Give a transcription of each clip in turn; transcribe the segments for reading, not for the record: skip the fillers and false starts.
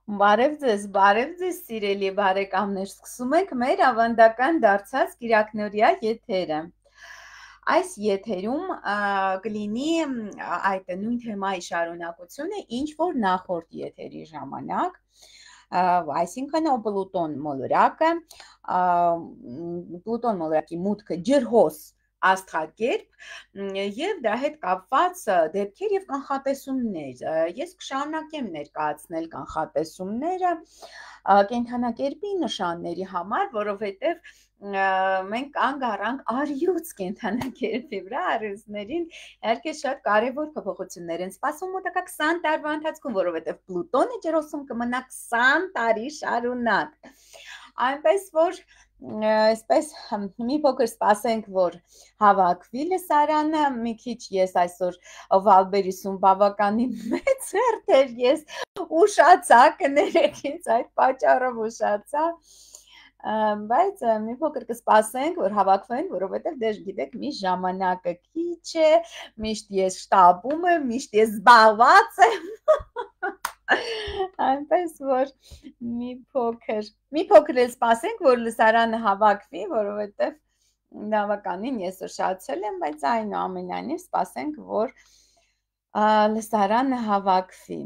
Բարև ձեզ սիրելի բարեկամներ, սկսում ենք մեր ավանդական դարձած կիրակնօրյա եթերը։ Այս եթերում կլինի այդ նույն թեմայի շարունակությունը, ինչ որ նախորդ եթերի ժամանակ, այսինքն Պլուտոն մոլորակը, Պլուտոն մոլորակի մուտքը ջրհոս աստղակերպ եւ դրա հետ կապված դեպքեր եւ կանխատեսումներ։ Ես կշարունակեմ ներկայացնել կանխատեսումները կենդանակերպի նշանների համար, որովհետեւ մենք կանգ առանք առյուծ կենդանակերպի վրա, առյուծներին իհարկե շատ կարևոր փոփոխություններ են սպասում մոտակա 20 տարվա ընթացքում, որովհետեւ Պլուտոնը ջրհոսում կմնա 20 տարի շարունակ։ Այնպես որ այսպես մի փոքր սպասենք, որ հավաքվի լսարանը, մի քիչ ես այսօր Վալբերիսում բավականին մեծ հերթեր ես ուշացա, կներեք ինձ այդ պատճառով ուշացա, բայց մի փոքր կսպասենք, որ հավաքվենք, որովհետև դες գիտեք, միշտ ժամանակը քիչ է, միշտ ես շտաբում եմ, միշտ ես զբաղված եմ։ Այնպես որ մի փոքր էլ սպասենք, որ լսարանը հավաքվի, որովհետև բավականին ես ուշացել եմ, բայց այնուամենայնիվ սպասենք, որ լսարանը հավաքվի։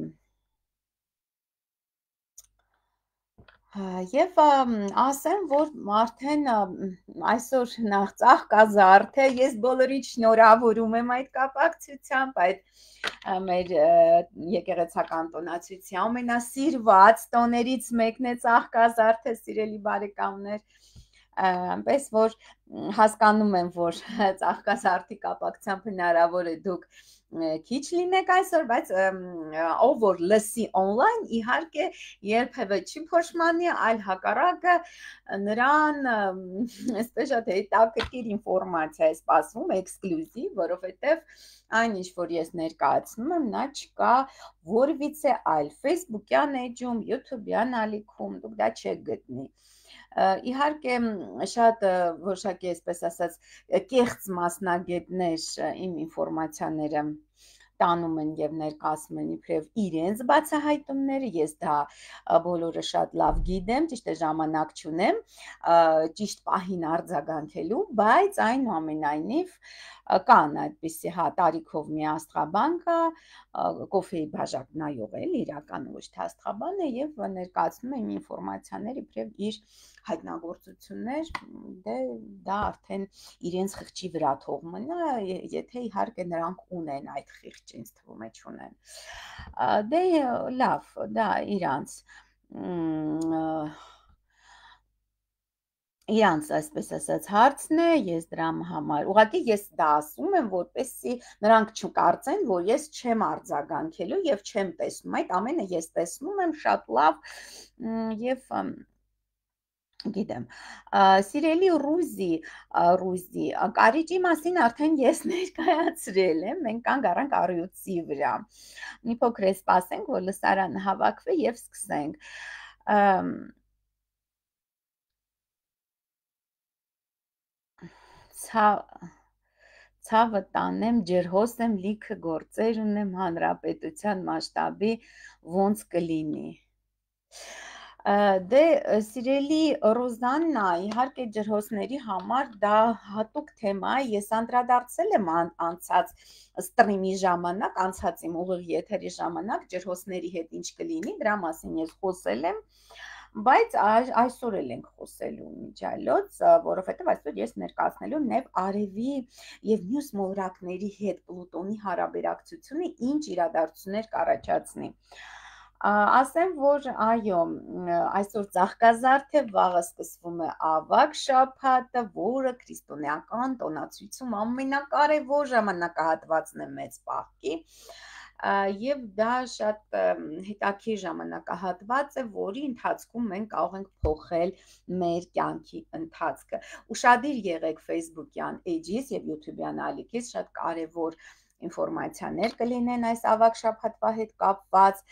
Եվ ասեմ, որ արդեն այսօր նախծախ կա զարդը, ես բոլորին շնորհավորում եմ այդ կապակցությամբ, այդ մեր եկեղեցական տոնացության ամենասիրված տոներից մեկն է ծաղկազարդը, սիրելի բարեկամներ, այնպես որ հասկանում եմ, որ ծաղկազարդի կապակցությամբ հնարավոր է դուք քիչ լինեք այսօր, բայց ով որ լսի on-line, իհարկե երբևէ չի փոշմանի, այլ հակառակը նրան այսպես շատ հետաքրքիր ինֆորմացիա է սպասվում, էքսկլյուզիվ, որովհետև այն ինչ որ ես ներկայացնում եմ, նա չկա որևիցե այլ Facebook-յան էջում, YouTube-յան ալիքում, դուք դա չեք գտնի։ Իհարկե շատ որոշակի, այսպես ասած, կեղծ մասնագետներ իմ ինֆորմացիաները տանում են եւ ներկայացնում են իբրև իրենց բացահայտումները, ես դա բոլորը շատ լավ գիտեմ, ճիշտ է ժամանակ չունեմ ճիշտ պահին արձագանքելու, բայց այնուամենայնիվ կան այդպիսի տարիքով մի աստղաբան կա, կոֆեի բաժակ նայող էլ իրական ոչ թե աստղաբան է եւ ներկայացնում է իմ ինֆորմացիաներ իբրև իր հայտնագործություններ, դե դա արդեն իրենց խղճի վրա թող մնա, եթե իհարկե նրանք ունեն այդ խիղճ, ինձ թվում է չունեն։ Դե լավ, դա իրանց այսպես ասած հարցն է, ես դրա համար, ուղղակի ես դա ասում եմ, որպեսզի նրանք չկարծեն, որ ես չեմ արձագանքելու եւ չեմ տեսնում, այդ ամենը ես տեսնում եմ շատ լավ եւ գիտեմ, սիրելի Ռուզի, կարիճի մասին արդեն ես ներկայացրել եմ, մենք կանգ առանք առյուծի վրա, մի փոքր սպասենք, որ լսարանը հավաքվի եւ սկսենք։ Ցավը տանեմ, ջրհոս եմ, լիքը գործեր ունեմ, հանրապետության մասշտաբի ոնց կլինի։ Դե սիրելի Ռոզաննա, իհարկե ջրհոսների համար դա հատուկ թեմա է, ես անդրադարձել եմ անցած ստրիմի ժամանակ, անցած իմ ուղիղ եթերի ժամանակ ջրհոսների հետ ինչ կլինի, դրա մասին ես խոսել եմ, բայց այսօր էլ ենք խոսելու միջալոց, որովհետև այսօր ես ներկայացնելու Նև Արևի եւ մյուս մոլորակների հետ Պլուտոնի հարաբերակցությունը ինչ իրադարձություններ կառաջացնի։ Ասեմ, որ այո, այսօր ծաղկազարդ է, վաղը սկսվում է ավագ շաբաթը, որը քրիստոնեական տոնացույցում ամենակարևոր ժամանակահատվածն է մեծ պահքի, եւ դա շատ հետաքրքիր ժամանակահատված է, որի ընթացքում մենք կարող ենք փոխել մեր կյանքի ընթացքը։ Ուշադիր եղեք Facebook-յան էջից եւ YouTube-յան ալիքից, շատ կարևոր ինֆորմացիաներ կլինեն այս ավագ շաբաթվա հետ կապված,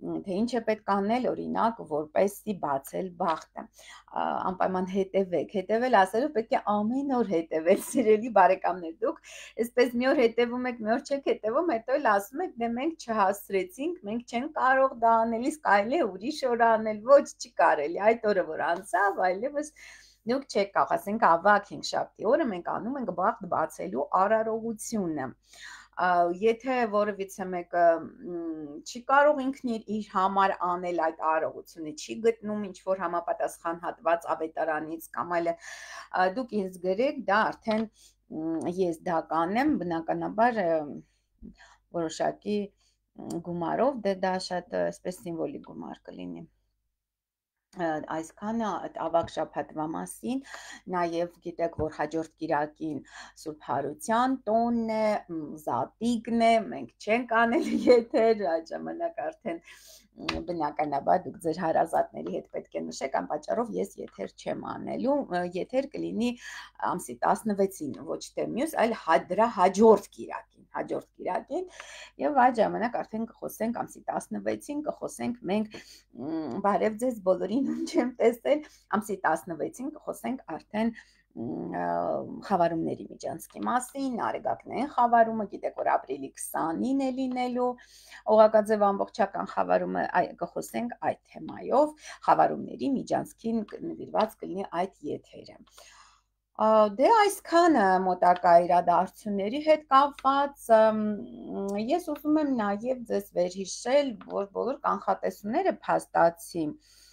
թե ինչ է պետք անել, օրինակ, որպեսզի բացել բախտը, անպայման հետևել ասելով պետք է ամեն օր հետևել, սիրելի բարեկամներ, դուք այսպես մի օր հետևում եք, մի օր չեք հետևում, հետո էլ ասում եք, դե մենք չհասցրեցինք, մենք չենք կարող դա անել, իսկ կարելի է ուրիշ օր անել, ոչ, չի կարելի, այդ օրը որ անցավ, այլևս դուք չեք կարող, ասենք ավագ հինգշաբթի օրը մենք անում ենք բախտ բացելու արարողությունը, եթե որևիցե մեկը չի կարող ինքն իր համար անել այդ արարողությունը, չի գտնում ինչ-որ համապատասխան հատված ավետարանից կամ այլն, դուք ինձ գրեք, դա արդեն ես դա կանեմ, բնականաբար որոշակի գումարով, դե դա շատ այսպես սիմվոլիկ գումար կլինի։ Այսքանը ավագ շաբաթվա մասին, նաև գիտեք, որ հաջորդ կիրակին Սուրբ Հարության տոնն է, զատիկն է, մենք չենք անել եթեր, այդ ժամանակ արդեն բնականաբար դուք ձեր հարազատների հետ պետք է նշեք, այն պատճառով ես եթեր չեմ անելու, եթեր կլինի ամսի 16-ին, ոչ թե մյուս, այլ դրա հաջորդ կիրակին, եւ այդ ժամանակ արդեն կխոսենք ամսի 16-ին, կխոսենք մենք բարև ձեզ բոլորին, ում չեմ տեսել, ամսի 16-ին կխոսենք արդեն խավարումների միջանցքի մասին, արեգակնային խավարումը, գիտեք, որ ապրիլի 20-ին է լինելու, օղակաձև ամբողջական խավարումը, կխոսենք այդ թեմայով, խավարումների միջանցքին նվիրված կլինի այդ եթերը։ Դե այսքանը մոտակա իրադարձությունների հետ կապված, ես ուզում եմ նաև ձեզ վերհիշել, որ բոլոր կանխատեսումները փաստացի,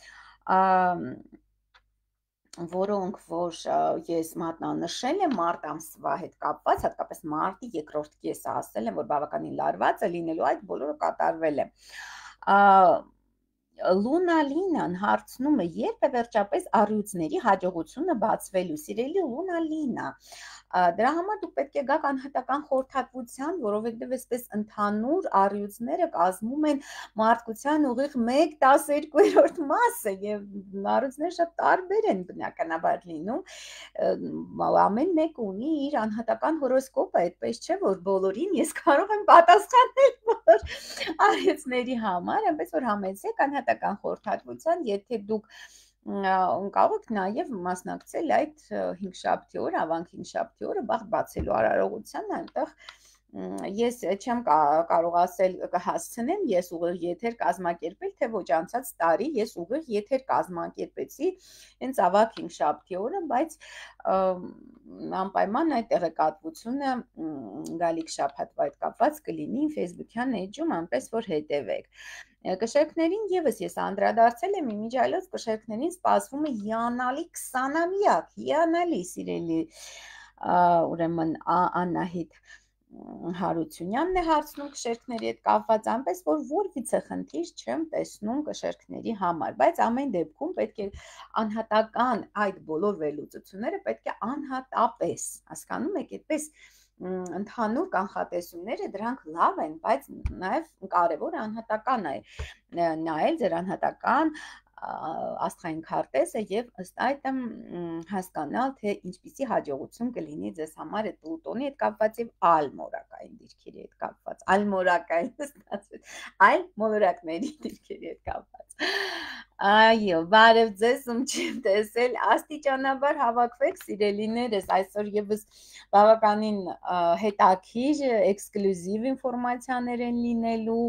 որոնք որ ես մատնանշել եմ մարտ ամսվա հետ կապված, հատկապես մարտի երկրորդ կեսը ասել եմ, որ բավականին լարված է լինելու, այդ բոլորը կատարվել է։ Լունալինան հարցնում է, երբ է վերջապես առյուծների հաջողությունը բացվելու, սիրելի Լունալինա, դրա համար դուք պետք է գաք անհատական խորհրդատվության, որովհետև այսպես ընդհանուր առյուծները կազմում են մարդկության ուղիղ 1/12 մասը եւ առյուծները շատ տարբեր են բնականաբար լինում, ամեն մեկ ունի իր անհատական հորոսկոպը, այդպես չէ, որ բոլորին ես կարող եմ պատասխանել բոլոր առյուծների համար, այնպես որ համեցեք անհատական խորհրդատվության, եթե դուք կարող եք նաև մասնակցել այդ հինգշաբթի օրը, ավանք հինգշաբթի օրը բախտ բացելու արարողության, այնտեղ ես չեմ կարող ասել կհասցնեմ ես ուղիղ եթեր կազմակերպել, թե ոչ անցած տարի ես ուղիղ եթեր կազմակերպեցի հենց ավագ հինգշաբթի օրը, բայց անպայման այդ տեղեկատվությունը գալիք շաբաթվա հետ կապված կլինի Facebook-յան էջում, այնպես որ հետևեք։ Կշերքներին եւս ես անդրադարձել եմ, իմիջիայլոց կշերքներին սպասվում է հիանալի 20-ամյակ, հիանալի սիրելի ուրեմն Անահիտ Հարությունյանն է հարցնում կշերքների հետ կապված, այնպես որ որևիցե խնդիր չեմ տեսնում կշերքների համար, բայց ամեն դեպքում պետք է անհատական այդ բոլոր վերլուծությունները պետք է անհատապես, հասկանում եք, այդպես ընդհանուր կանխատեսումները դրանք լավ են, բայց նաև կարևորը անհատական է նայել ձեր անհատական աստղային քարտեզը եւ ըստ այդ հասկանալ, թե ինչպիսի հաջողություն կլինի ձեզ համար այդ Պլուտոնի հետ կապված եւ այլ մոլորակային դիրքերի հետ կապված, այլ մոլորակների դիրքերի հետ կապված։ Այո, բարև ձեզ, ում չեմ տեսել, աստիճանաբար հավաքվեք սիրելիներս, այսօր եւս բավականին հետաքրքիր էքսկլյուզիվ ինֆորմացիաներ են լինելու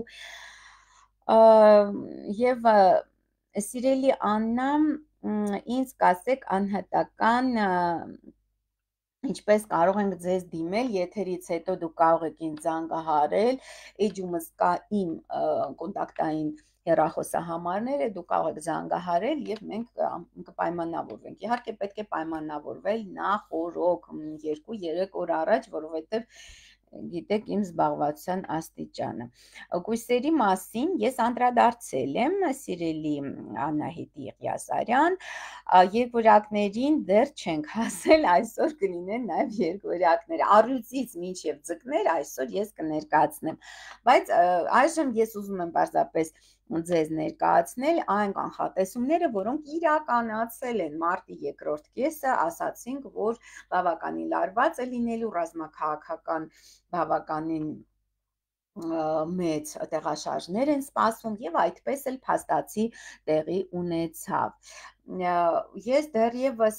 եւ սիրելի Աննա, ինձ կասեք անհատական ինչպես կարող ենք ձեզ դիմել, եթերից հետո դուք կարող եք ինձ զանգահարել, էջումս կա իմ կոնտակտային հեռախոսահամարները, դուք կարող եք զանգահարել եւ մենք կպայմանավորվենք։ Իհարկե պետք է պայմանավորվել նախ օրոք 2-3 օր առաջ, որովհետեւ գիտեք իմ զբաղվածության աստիճանը։ Գույսերի մասին ես անդրադարձել եմ, սիրելի Անահիտ Եղիազարյան, երկվորյակներին դեռ չենք հասել, այսօր կլինեն նաև երկվորյակներ, առյուծից մինչև ձկներ այսօր ես կներկայացնեմ, բայց այժմ ես ուզում եմ պարզապես ձեզ ներկայացնել այն կանխատեսումները, որոնք իրականացել են մարտի երկրորդ կեսը, ասացինք, որ բավականին լարված է լինելու ռազմաքաղաքական բավականին մեծ տեղաշարժներ են սպասվում եւ այդպես էլ փաստացի տեղի ունեցավ։ Ես դեռևս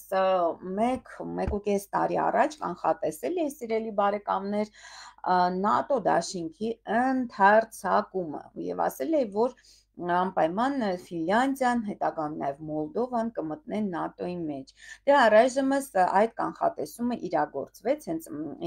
1.5 տարի առաջ կանխատեսել էի, սիրելի բարեկամներ, ՆԱՏՕ դաշինքի ընդարձակումը եւ ասել էի, որ անպայման Ֆինլանդիան, հետագայում նաև Մոլդովան կմտնեն ՆԱՏՕ-ի մեջ։ Դե առայժմս այդ կանխատեսումը իրագործվեց հենց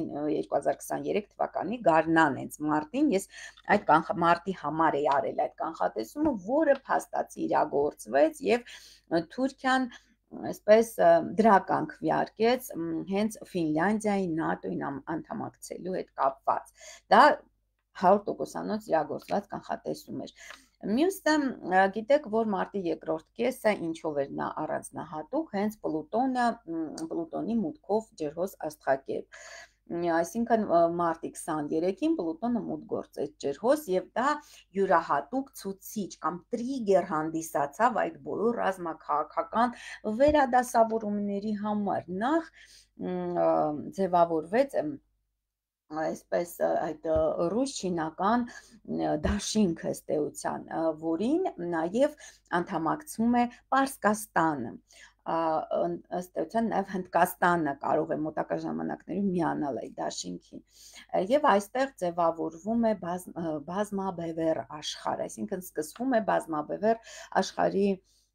2023 թվականի գարնան, հենց մարտին ես այդ մարտի համար էի արել այդ կանխատեսումը, որը փաստացի իրագործվեց եւ Թուրքիան այսպես դրական քվեարկեց հենց Ֆինլանդիայի ՆԱՏՕ-ին անդամակցելու հետ կապված։ Դա 100%-անոց իրագործված կանխատեսում էր։ Մյուսը գիտեք, որ մարտի երկրորդ կեսը ինչով էր նա առանձնահատուկ, հենց Պլուտոնի մուտքով ջրհոս աստղակերպ։ Այսինքն մարտի 23-ին Պլուտոնը մուտք գործեց ջրհոս եւ դա յուրահատուկ ցուցիչ կամ տրիգեր հանդիսացավ այդ բոլոր ռազմաքաղաքական վերադասավորումների համար։ Նախ ձևավորվեց այսպես այդ ռուս-չինական դաշինքը ըստ էության, որին նաև անդամակցում է Պարսկաստանը, ըստ էության նաև Հնդկաստանը կարող է մոտակա ժամանակներում միանալ այդ դաշինքին, եւ այստեղ ձևավորվում է բազմաբևեռ աշխարհ, այսինքն սկսվում է բազմաբևեռ աշխարհի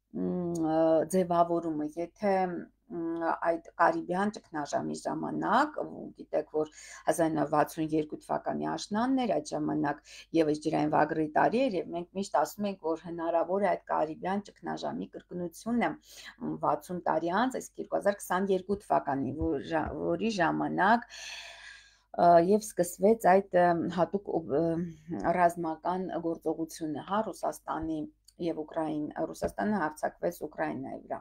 ձևավորումը, եթե այդ Կարիբյան ճգնաժամի ժամանակ, գիտեք, որ 1962 թվականի աշնանն էր, այդ ժամանակ եւս ջրային վագրի տարի էր եւ մենք միշտ ասում ենք, որ հնարավոր է այդ Կարիբյան ճգնաժամի կրկնությունը 60 տարի անց, այսինքն 2022 թվականի, որի ժամանակ եւ սկսվեց այդ հատուկ ռազմական գործողությունը, հա, Ռուսաստանի եւ Ռուսաստանը հարձակվեց Ուկրաինայի վրա։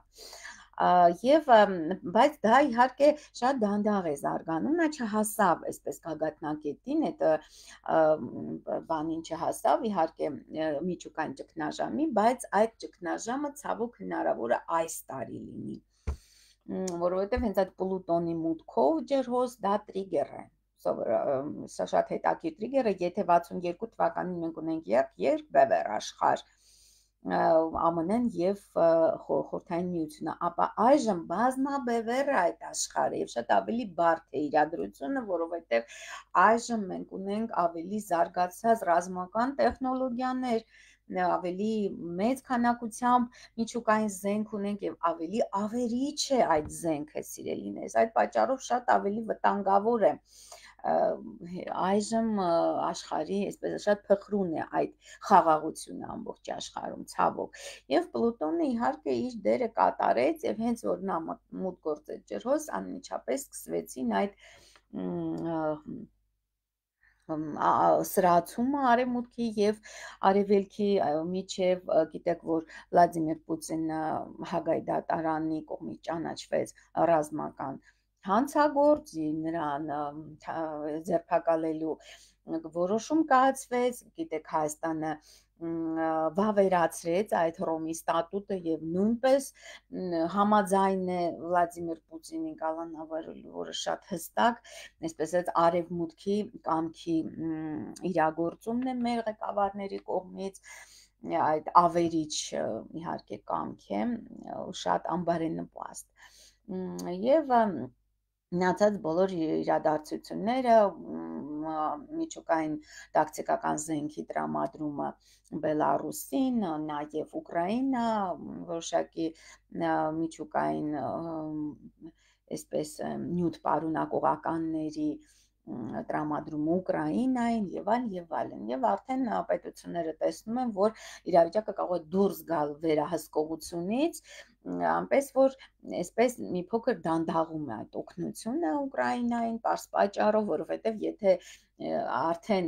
Բայց դա իհարկե շատ դանդաղ է զարգանում, նա չհասավ այսպես գագաթնակետին, այդ բանին չհասավ իհարկե միջուկային ճգնաժամի, բայց այդ ճգնաժամը ցավոք հնարավոր է այս տարի լինի, որովհետև հենց այդ Պլուտոնի մուտքով ջրհոս դա տրիգեր է, սա շատ հետաքրքիր տրիգեր է, եթե 62 թվականին մենք ունենք երկբևեռ աշխարհ, ԱՄՆ-ն եւ Խորհրդային Միությունը, ապա այժմ բազմաբևեռ է այդ աշխարհը եւ շատ ավելի բարդ է իրադրությունը, որովհետեւ այժմ մենք ունենք ավելի զարգացած ռազմական տեխնոլոգիաներ, ավելի մեծ քանակությամբ միջուկային զենք ունենք եւ ավելի ավերիչ է այդ զենքը, սիրելիներս, այդ պատճառով շատ ավելի վտանգավոր է այժմ աշխարհի, այսպես շատ փխրուն է այդ խաղաղությունը ամբողջ աշխարհում, ցավոք։ Եվ Պլուտոնը իհարկե իր դերը կատարեց եւ հենց որ նա մուտք գործեց ջրհոս, անմիջապես սկսվեցին այդ սրացումը արևմուտքի եւ արևելքի միջև, գիտեք, որ Վլադիմիր Պուտինը Հագայի դատարանի կողմից ճանաչվեց ռազմական հանցագործ, նրան ձերբակալելու որոշում կայացվեց, գիտեք, Հայաստանը վավերացրեց այդ Հռոմի ստատուտը եւ նույնպես համաձայն է Վլադիմիր Պուտինին կալանավորելու, որը շատ հստակ, այսպես ասած, արևմուտքի կամքի իրագործումն է մեր ղեկավարների կողմից, այդ ավերիչ իհարկե կամք է, շատ անբարենպաստ եւ մնացած բոլոր իրադարձությունները, միջուկային տակտիկական զենքի տրամադրումը Բելարուսին, նաև Ուկրաինա, որոշակի միջուկային այսպես նյութ պարունակողականների տրամադրում Ուկրաինային եւ այլն եւ արդեն պետությունները տեսնում են, որ իրավիճակը կարող է դուրս գալ վերահսկողությունից, այնպես որ այսպես մի փոքր դանդաղում է այդ օգնությունը Ուկրաինային պարզ պատճառով, որովհետեւ եթե արդեն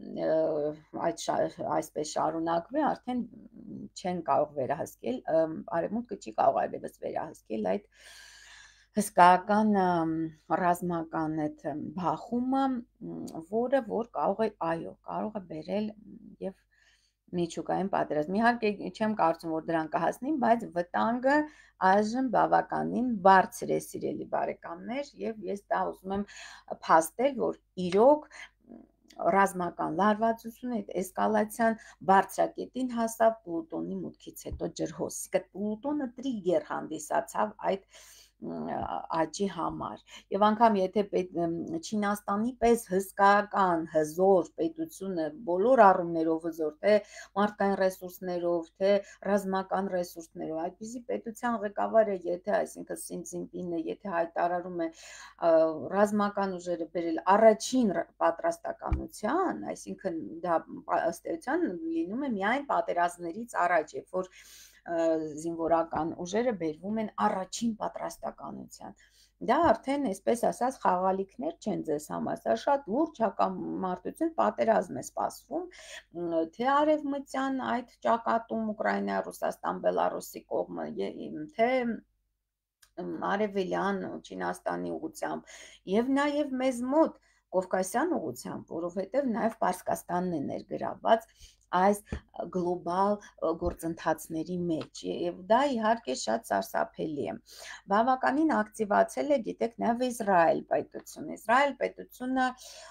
այսպես շարունակվի, արդեն չեն կարող վերահսկել, արևմուտքը չի կարող այլևս վերահսկել այդ հսկայական ռազմական այդ բախումը, որը որ կարող է բերել եւ միջուկային պատերազմ։ Իհարկե չեմ կարծում, որ դրան կհասնի, բայց վտանգը այժմ բավականին բարձր է, սիրելի բարեկամներ, եւ ես դա ուզում եմ փաստել, որ իրոք ռազմական լարվածություն այդ էսկալացիան բարձրակետին հասավ Պլուտոնի մուտքից հետո ջրհոս։ Պլուտոնը տրիգեր հանդիսացավ այդ աճի համար եւ անգամ եթե Չինաստանի պես հսկական հզոր պետությունը բոլոր առումներով հզոր թե մարդկային ռեսուրսներով թե ռազմական ռեսուրսներով այդպիսի պետության ղեկավարը եթե այսինքն Սին Ցզինպինը եթե հայտարարում է ռազմական ուժերը բերել առաջին պատրաստականության, այսինքն դա ըստ էության լինում է միայն պատերազմներից առաջ, երբ որ զինվորական ուժերը բերվում են առաջին պատրաստականության։ Դա արդեն, այսպես ասած, խաղալիքներ չեն ձեզ համար, սա շատ լուրջ հակամարտություն, պատերազմ է սպասվում, թե արևմտյան այդ ճակատում Ուկրաինա, Ռուսաստան, Բելարուսի կողմը, թե արևելյան Չինաստանի ուղությամբ եւ նաեւ մեզ մոտ Կովկասյան ուղությամբ, որովհետեւ նաեւ Պարսկաստանն է ներգրավված այս գլոբալ գործընթացների մեջ եւ դա իհարկե շատ սարսափելի է։ Բավականին ակտիվացել է, գիտեք, նաեւ Իսրայել պետությունը։ Իսրայել պետությունը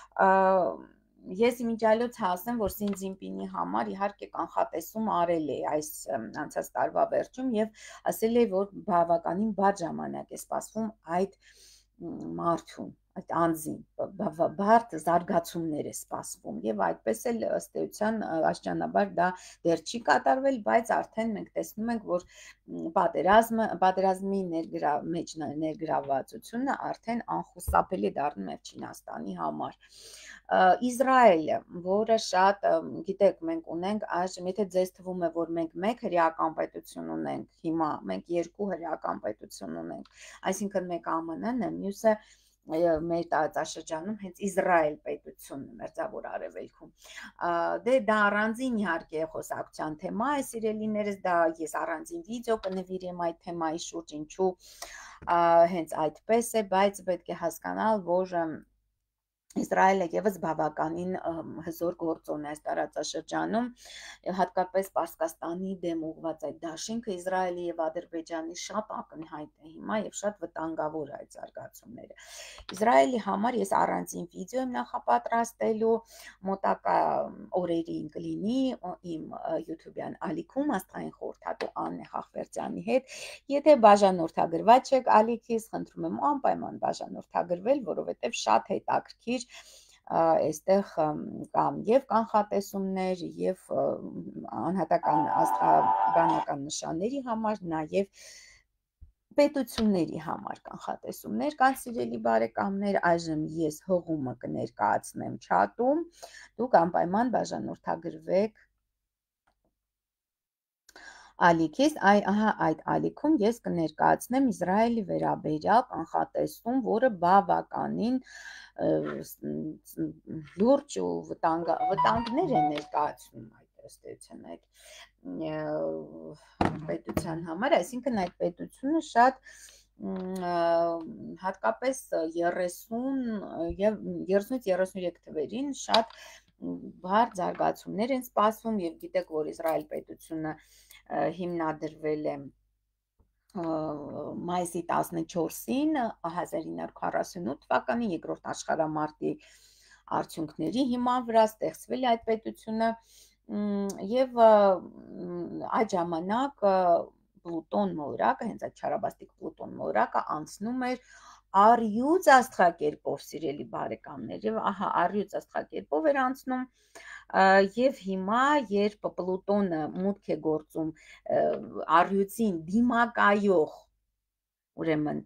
ես իմիջիալոց ասեմ, որ Սին Ցզինպինի համար իհարկե կանխատեսում արել է այս անցած տարվա վերջում եւ ասել է, որ բավականին բաց ժամանակ է սպասվում այդ մարդուն, այդ անձին, բարդ զարգացումներ է սպասվում եւ այդպես էլ ըստ էության աշճանաբար դա դեռ չի կատարվել, բայց արդեն մենք տեսնում ենք, որ պատերազմի մեջ ներգրավվածությունը արդեն անխուսափելի դառնում է Չինաստանի համար։ Իսրայելը, որը շատ, գիտեք, մենք ունենք այժմ, եթե ձեզ թվում է, որ մենք մեկ հրեական պետություն ունենք, հիմա մենք երկու հրեական պետություն ունենք, այսինքն մեկ ԱՄՆ-ն է, մյուսը մեր տարածաշրջանում հենց Իսրայել պետությունն է մերձավոր արևելքում։ Դե դա առանձին իհարկե խոսակցության թեմա է, սիրելիներս, դա ես առանձին վիդեո կնվիրեմ այդ թեմայի շուրջ, ինչու հենց այդպես է, բայց պետք է հասկանալ, որ Իսրայելը եւս բավականին հզոր գործոն է այս տարածաշրջանում, հատկապես Պարսկաստանի դեմ ուղղված այդ դաշինքը Իսրայելի եւ Ադրբեջանի շատ ակնհայտ է հիմա եւ շատ վտանգավոր է այդ զարգացումները։ Իսրայելի համար ես առանձին վիդեո եմ նախապատրաստելու, մոտակա օրերին կլինի իմ YouTube-յան ալիքում աստղային խորհրդատու Աննե Խախվերդյանի հետ։ Եթե բաժանորդագրված չեք ալիքից, խնդրում եմ անպայման բաժանորդագրվել, որովհետեւ շատ հետաքրքիր այստեղ կան եւ կանխատեսումներ եւ անհատական աստղաբանական նշանների համար, նաեւ պետությունների համար կանխատեսումներ կան, սիրելի բարեկամներ, այժմ ես հղումը կներկայացնեմ չաթում, դուք անպայման բաժանորդագրվեք ալիքից, այդ ալիքում ես կներկայացնեմ Իսրայելի վերաբերյալ կանխատեսում, որը բավականին լուրջ ու վտանգներ է ներկայացնում այդ ըստ էության այդ պետության համար, այսինքն այդ պետությունը շատ հատկապես 30 եւ 30-ից 33 թվերին շատ բարդ զարգացումներ են սպասվում եւ գիտեք, որ Իսրայել պետությունը հիմնադրվել է մայիսի 14-ին 1948 թվականին երկրորդ աշխարհամարտի արդյունքների հիման վրա ստեղծվել է այդ պետությունը եւ այդ ժամանակ Պլուտոն մոլորակը, հենց այդ չարաբաստիկ Պլուտոն մոլորակը անցնում էր առյուծ աստղակերպով, սիրելի բարեկամներ, եւ ահա առյուծ աստղակերպով էր անցնում եւ հիմա երբ Պլուտոնը մուտք է գործում առյուծին դիմակայող ուրեմն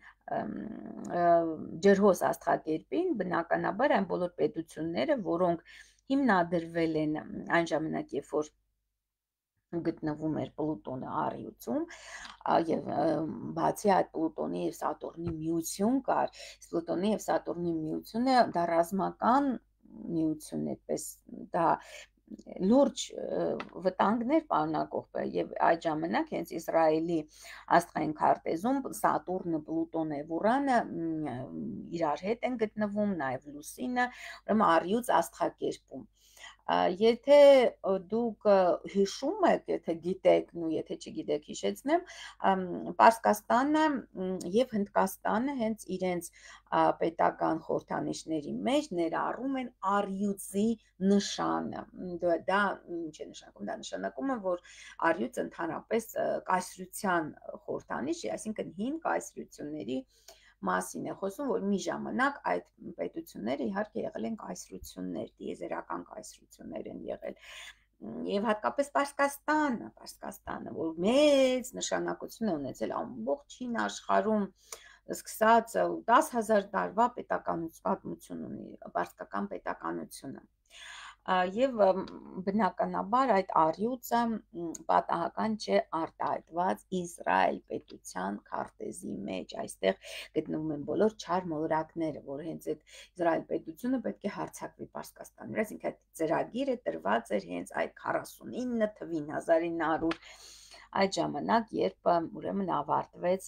ջրհոս աստղակերպին, բնականաբար այն բոլոր պետությունները, որոնք հիմնադրվել են այն ժամանակ, երբ որ գտնվում էր Պլուտոնը առյուծում եւ բացի այդ Պլուտոնի եւ Սատուրնի միություն կար, Պլուտոնի եւ Սատուրնի միությունը դա ռազմական միություն է, այդպես դա լուրջ վտանգներ պարունակող եւ այդ ժամանակ հենց Իսրայելի աստղային քարտեզում Սատուրնը, Պլուտոնը եւ Ուրանը իրար հետ են գտնվում, նաեւ Լուսինը, ուրեմն առյուծ աստղակերպում Եթե դուք հիշում եք, եթե գիտեք, ու եթե չգիտեք, հիշեցնեմ, Պարսկաստանը եւ Հնդկաստանը հենց իրենց պետական խորհրդանիշների մեջ ներառում են առյուծի նշանը։ Դա ինչ է նշանակում? Դա նշանակում է, որ առյուծը ընդհանրապես կայսրության խորհրդանիշ է, այսինքն հին կայսրությունների մասին է խոսում, որ մի ժամանակ այդ պետությունները իհարկե եղել են կայսրություններ, տիեզերական կայսրություններ են եղել, եւ հատկապես Պարսկաստանը, որ մեծ նշանակություն է ունեցել ամբողջ հին աշխարհում, սկսած 10,000 տարվա պատմություն ունի պարսկական պետականությունը։ Եվ բնականաբար այդ առյուծը պատահական չէ արտահայտված Իսրայել պետության քարտեզի մեջ, այստեղ գտնվում են բոլոր չար մոլորակները, որ հենց այդ Իսրայել պետությունը պետք է հարձակվի Պարսկաստանի վրա, այսինքն այդ ծրագիրը տրված էր հենց այդ 49 թվին 1900 այդ ժամանակ, երբ ուրեմն ավարտվեց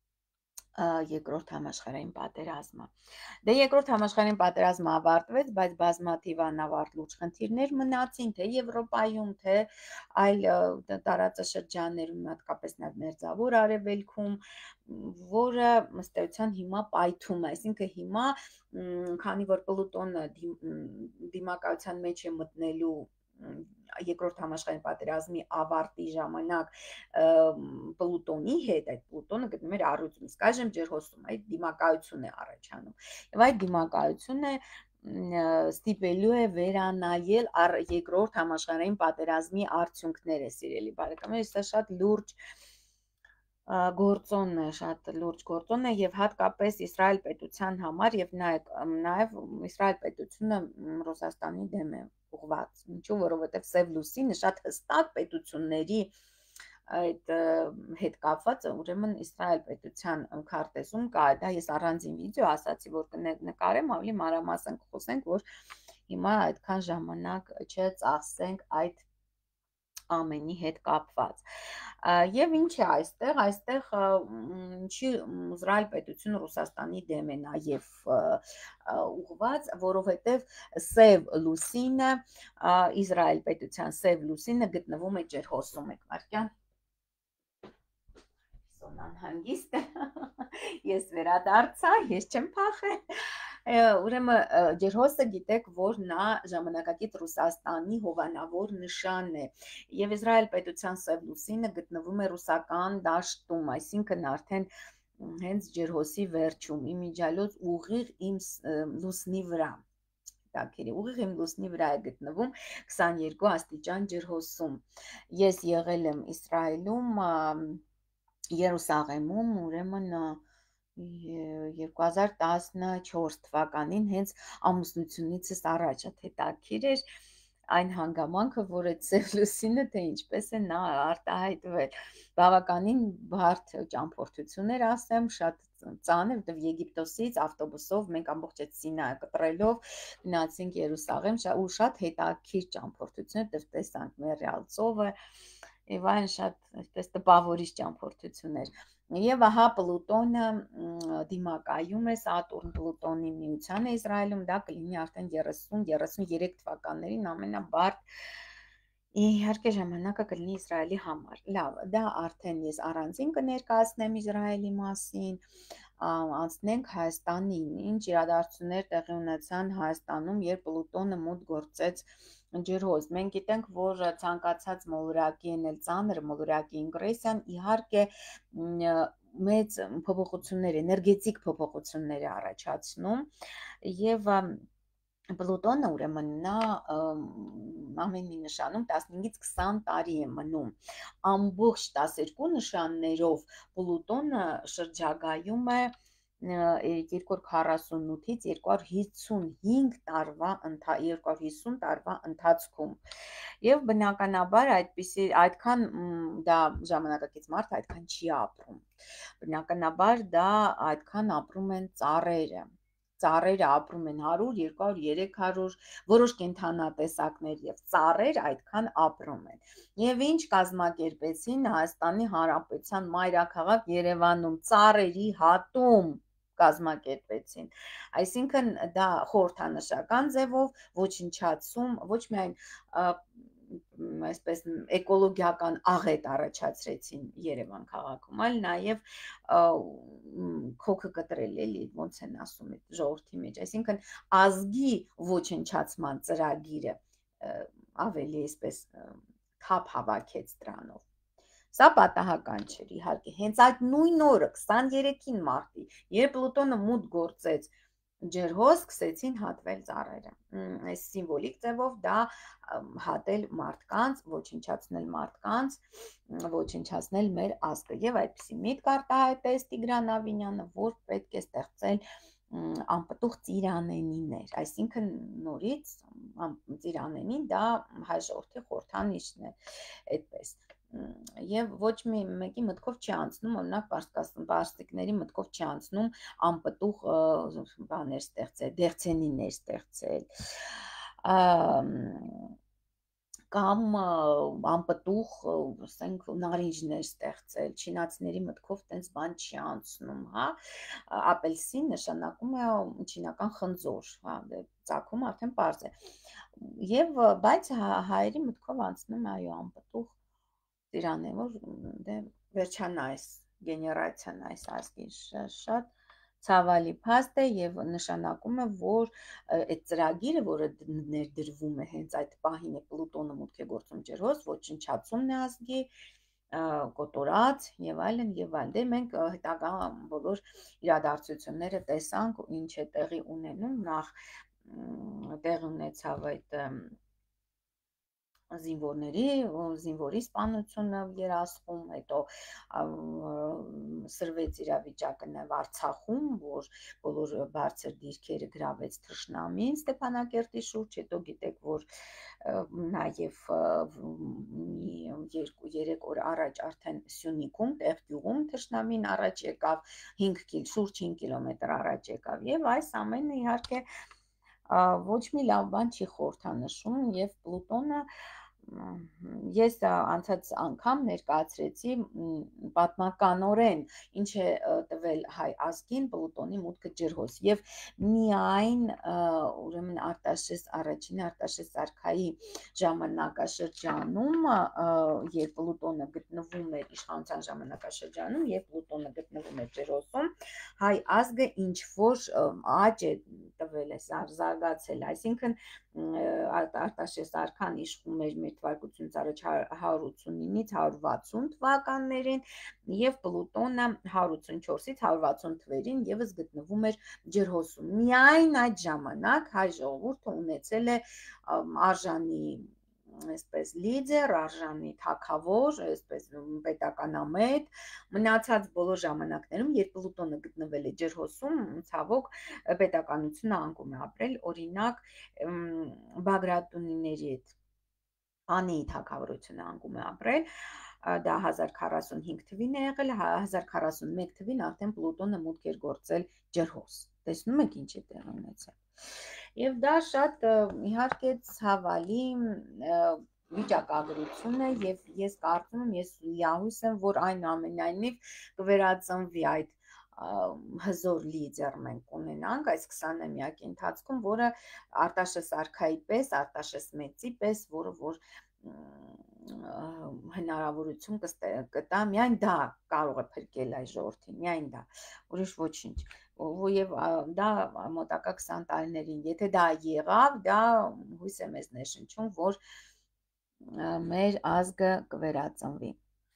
երկրորդ համաշխարհային պատերազմը։ Դե երկրորդ համաշխարհային պատերազմը ավարտվեց, բայց բազմաթիվ անավարտ լուրջ խնդիրներ մնացին, թե Եվրոպայում, թե այլ տարածաշրջաններում, հատկապես նաև Մերձավոր Արևելքում, որը ըստ էության հիմա պայթում է, այսինքն հիմա, քանի որ Պլուտոնը դիմակայության մեջ է մտնելու երկրորդ համաշխարհային պատերազմի ավարտի ժամանակ Պլուտոնի հետ, այդ Պլուտոնը գտնվում էր առյուծում, իսկ այժմ ջրհոսում, այդ դիմակայություն է առաջանում, եւ այդ դիմակայությունը ստիպելու է վերանայել երկրորդ համաշխարհային պատերազմի արդյունքները, սիրելի բարեկամներ, սա շատ լուրջ գործոն է, շատ լուրջ գործոն է եւ հատկապես Իսրայել պետության համար եւ նաեւ Իսրայել պետությունը Ռուսաստանի դեմ է ուղղված, ինչու, որովհետեւ Սև լուսինը շատ հստակ պետությունների այդ հետ կապված, ուրեմն Իսրայել պետության քարտեզում կա, դա ես առանձին վիդեո ասացի, որ կնկարեմ, ավելի մանրամասն կխոսենք, որ հիմա այդքան ժամանակ չծախսենք այդ ամենի հետ կապված։ Եվ ինչ է այստեղ ինչի Իսրայել պետությունը Ռուսաստանի դեմ է նաև ուղղված, որովհետև Սև լուսինը, Իսրայել պետության Սև լուսինը գտնվում է ջրհոսում, եք վարքյան անհանգիստ ես վերադարձա, ես չեմ փախել, ուրեմն ջրհոսը գիտեք, որ նա ժամանակակից Ռուսաստանի հովանավոր նշան է, եւ Իսրայել պետության Սև լուսինը գտնվում է ռուսական դաշտում, այսինքն արդեն հենց ջրհոսի վերջում, իմիջիալոց ուղիղ իմ լուսնի վրա, ուղիղ իմ լուսնի վրա է գտնվում 22 աստիճան ջրհոսում, ես եղել եմ Իսրայելում, Երուսաղեմում, ուրեմն 2014 թվականին, հենց ամուսնությունիցս առաջ, հետաքրքիր էր այն հանգամանքը, որ այդ Սև լուսինը, թե ինչպես է նա արտահայտվել, բավականին բարդ ճամփորդություն էր, ասեմ, շատ ծանր, որտեղ Եգիպտոսից ավտոբուսով մենք ամբողջ այդ Սինայը կտրելով գնացինք Երուսաղեմ, ու շատ հետաքրքիր ճամփորդություն էր, որտեղ տեսանք Մեռյալ ծովը, եւ այն շատ այսպես տպավորիչ ճամփորդություն էր։ Եվ ահա Պլուտոնը դիմակայում է Սատուրն Պլուտոնի միությանը Իսրայելում, դա կլինի արդեն 30-33 թվականներին ամենաբարդ իհարկե ժամանակը կլինի Իսրայելի համար։ Լավ, դա արդեն ես առանձին կներկայացնեմ Իսրայելի մասին, անցնենք Հայաստանին, ինչ իրադարձություններ տեղի ունեցան Հայաստանում, երբ Պլուտոնը մոտ գործեց ջրհոս։ Մենք գիտենք, որ ցանկացած մոլորակի են էլ ծանր մոլորակի ինգրեսիան իհարկե մեծ փոփոխություններ, էներգետիկ փոփոխություններ է առաջացնում եւ Պլուտոնը ուրեմն նա ամեն մի նշանում 15-ից 20 տարի է մնում, ամբողջ 12 նշաններով Պլուտոնը շրջագայում է 248-ից 255 տարվա 250 տարվա ընթացքում եւ բնականաբար այդքան դա ժամանակակից մարդ այդքան չի ապրում, բնականաբար դա այդքան ապրում են ծառերը ապրում են 100, 200, 300, որոշ կենդանատեսակներ եւ ծառեր այդքան ապրում են։ Եվ ինչ կազմակերպեցին Հայաստանի Հանրապետության մայրաքաղաք Երևանում ծառերի հատում, կազմակերպեցին։ Այսինքն դա խորհրդանշական ձևով ոչնչացում, ոչ միայն այսպես էկոլոգիական աղետ առաջացրեցին Երևան քաղաքում, այլ նաև քոքը կտրել էլի, ոնց են ասում այդ ժողովրդի մեջ, այսինքն ազգի ոչնչացման ծրագիրը ավելի այսպես թափ հավաքեց դրանով։ Սա պատահական չէր իհարկե, հենց այդ նույն օրը 23-ին մարտի, երբ Պլուտոնը մուտք գործեց ջրհոս, սկսեցին հատվել ծառերը։ Այս սիմվոլիկ ձևով դա հատել մարդկանց, ոչնչացնել մարդկանց, ոչնչացնել մեր ազգը։ Եվ այդպիսի միտք արտահայտեց Տիգրան Ավինյանը, որ պետք է ստեղծել անպտուղ ծիրանենիներ, այսինքն նորից ծիրանենին դա հայ ժողովրդի խորհրդանիշն է, այդպես։ Եվ ոչ մեկի մտքով չի անցնում, օրինակ պարսիկների մտքով չի անցնում անպտուղ բաներ ստեղծել, դեղցենիներ ստեղծել, կամ անպտուղ, ասենք, նարինջներ ստեղծել, չինացիների մտքով տենց բան չի անցնում, հա, ապելսին նշանակում է չինական խնձոր, հա, ծագումը արդեն պարզ է, եւ բայց հայերի մտքով անցնում է այո անպտուղ ծիրանե, որ դե վերջանա այս գեներացիան այս ազգի շատ ցավալի փաստ է եւ նշանակում է, որ այդ ծրագիրը, որը ներդրվում է հենց այդ պահին է Պլուտոնը մուտք է գործում ջրհոս, ոչնչացումն է ազգի, կոտորած եւ այլն եւ այլն։ Դե մենք հետագա բոլոր իրադարձությունները տեսանք, ինչ է տեղի ունենում, նախ տեղի ունեցավ այդ զինվորի սպանությունը Երասխում, հետո սրվեց իրավիճակը նաև Արցախում, որ բոլոր բարձր դիրքերը գրավեց թշնամին Ստեփանակերտի շուրջ, հետո գիտեք, որ նաև 2-3 օր առաջ արդեն Սյունիքում, Տեղգյուղում թշնամին առաջ եկավ, շուրջ 5 կիլոմետր առաջ եկավ եւ այս ամենը իհարկե ոչ մի լավ բան չի խորհրդանշում եւ Պլուտոնը ես անցած անգամ ներկայացրեցի պատմականորեն ինչ է տվել հայ ազգին Պլուտոնի մուտքը ջրհոս եւ միայն ուրեմն առաջին Արտաշես արքայի ժամանակաշրջանում, երբ Պլուտոնը գտնվում էր իշխանության ժամանակաշրջանում, երբ Պլուտոնը գտնվում էր ջրհոսում, հայ ազգը ինչ որ աճ է տվել է, զարգացել, այսինքն Արտաշես արքան իշխում էր մեր թվարկությունից առաջ 189-ից 160 թվականներին եւ Պլուտոնը 184-ից 160 թվերին եւս գտնվում էր ջրհոսում։ Միայն այդ ժամանակ հայ ժողովուրդը ունեցել է արժանի այսպես լիդեր, արժանի թագավոր, այսպես պետականամետ, մնացած բոլոր ժամանակներում, երբ Պլուտոնը գտնվել է ջրհոսում, ցավոք պետականությունը անկում է ապրել, օրինակ Բագրատունիների հետ Անեի թագավորությունը անկում է ապրել, դա 1045 թվին է եղել, 1041 թվին արդեն Պլուտոնը մուտք էր գործել ջրհոս։ Տեսնում եք ինչ է տեղ ունեցել։ Եվ դա շատ իհարկե ցավալի վիճակագրություն է եւ ես կարծում եմ, ես լիահույս եմ, որ այնուամենայնիվ կվերածնվի այդ հզոր լիդեր մենք ունենանք այս 20-ամյակի ընթացքում, որը Արտաշես արքայի պես, Արտաշես մեծի պես, որը որ հնարավորություն կտա, միայն դա կարող է փրկել այս ժողովրդին, միայն դա, ուրիշ ոչինչ։ Եվ դա մոտակա 20 տարիներին, եթե դա եղավ, դա հույս է մեզ ներշնչում, որ մեր ազգը կվերածնվի։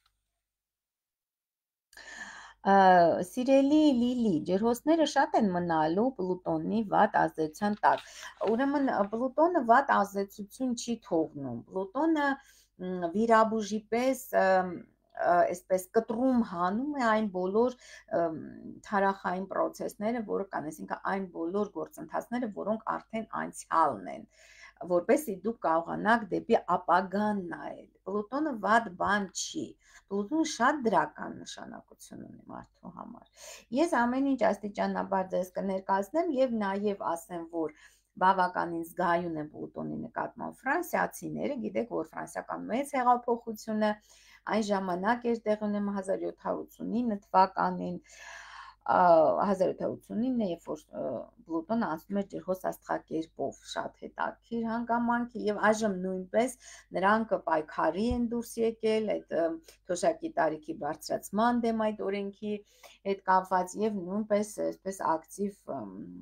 Սիրելի Լիլի, ջրհոսները շատ են մնալու Պլուտոնի վատ ազդեցության տակ։ Ուրեմն Պլուտոնը վատ ազդեցություն չի թողնում։ Պլուտոնը վիրաբույժի պես այսպես կտրում հանում է այն բոլոր թարախային պրոցեսները, որը կան, այսինքն այն բոլոր գործընթացները, որոնք արդեն անցյալն են, որպեսզի դուք կարողանաք դեպի ապագան նայել։ Պլուտոնը վատ բան չի։ Պլուտոնը շատ դրական նշանակություն ունի մարդու համար։ Ես ամեն ինչ աստիճանաբար ձեզ կներկայացնեմ եւ նաեւ ասեմ, որ բավականին զգայուն է Պլուտոնի նկատմամբ ֆրանսիացիները, գիտեք, որ ֆրանսիական մեծ հեղափոխությունը այն ժամանակ էր տեղի ունենում 1789 թվականին, 1789-ը, երբ որ Պլուտոն անցնում էր ջրհոս աստղակերպով, շատ հետաքրքիր հանգամանք, եւ այժմ նույնպես նրանք պայքարի են դուրս եկել այդ թոշակի տարիքի բարձրացման դեմ այդ օրենքի հետ կապված եւ նույնպես այսպես ակտիվ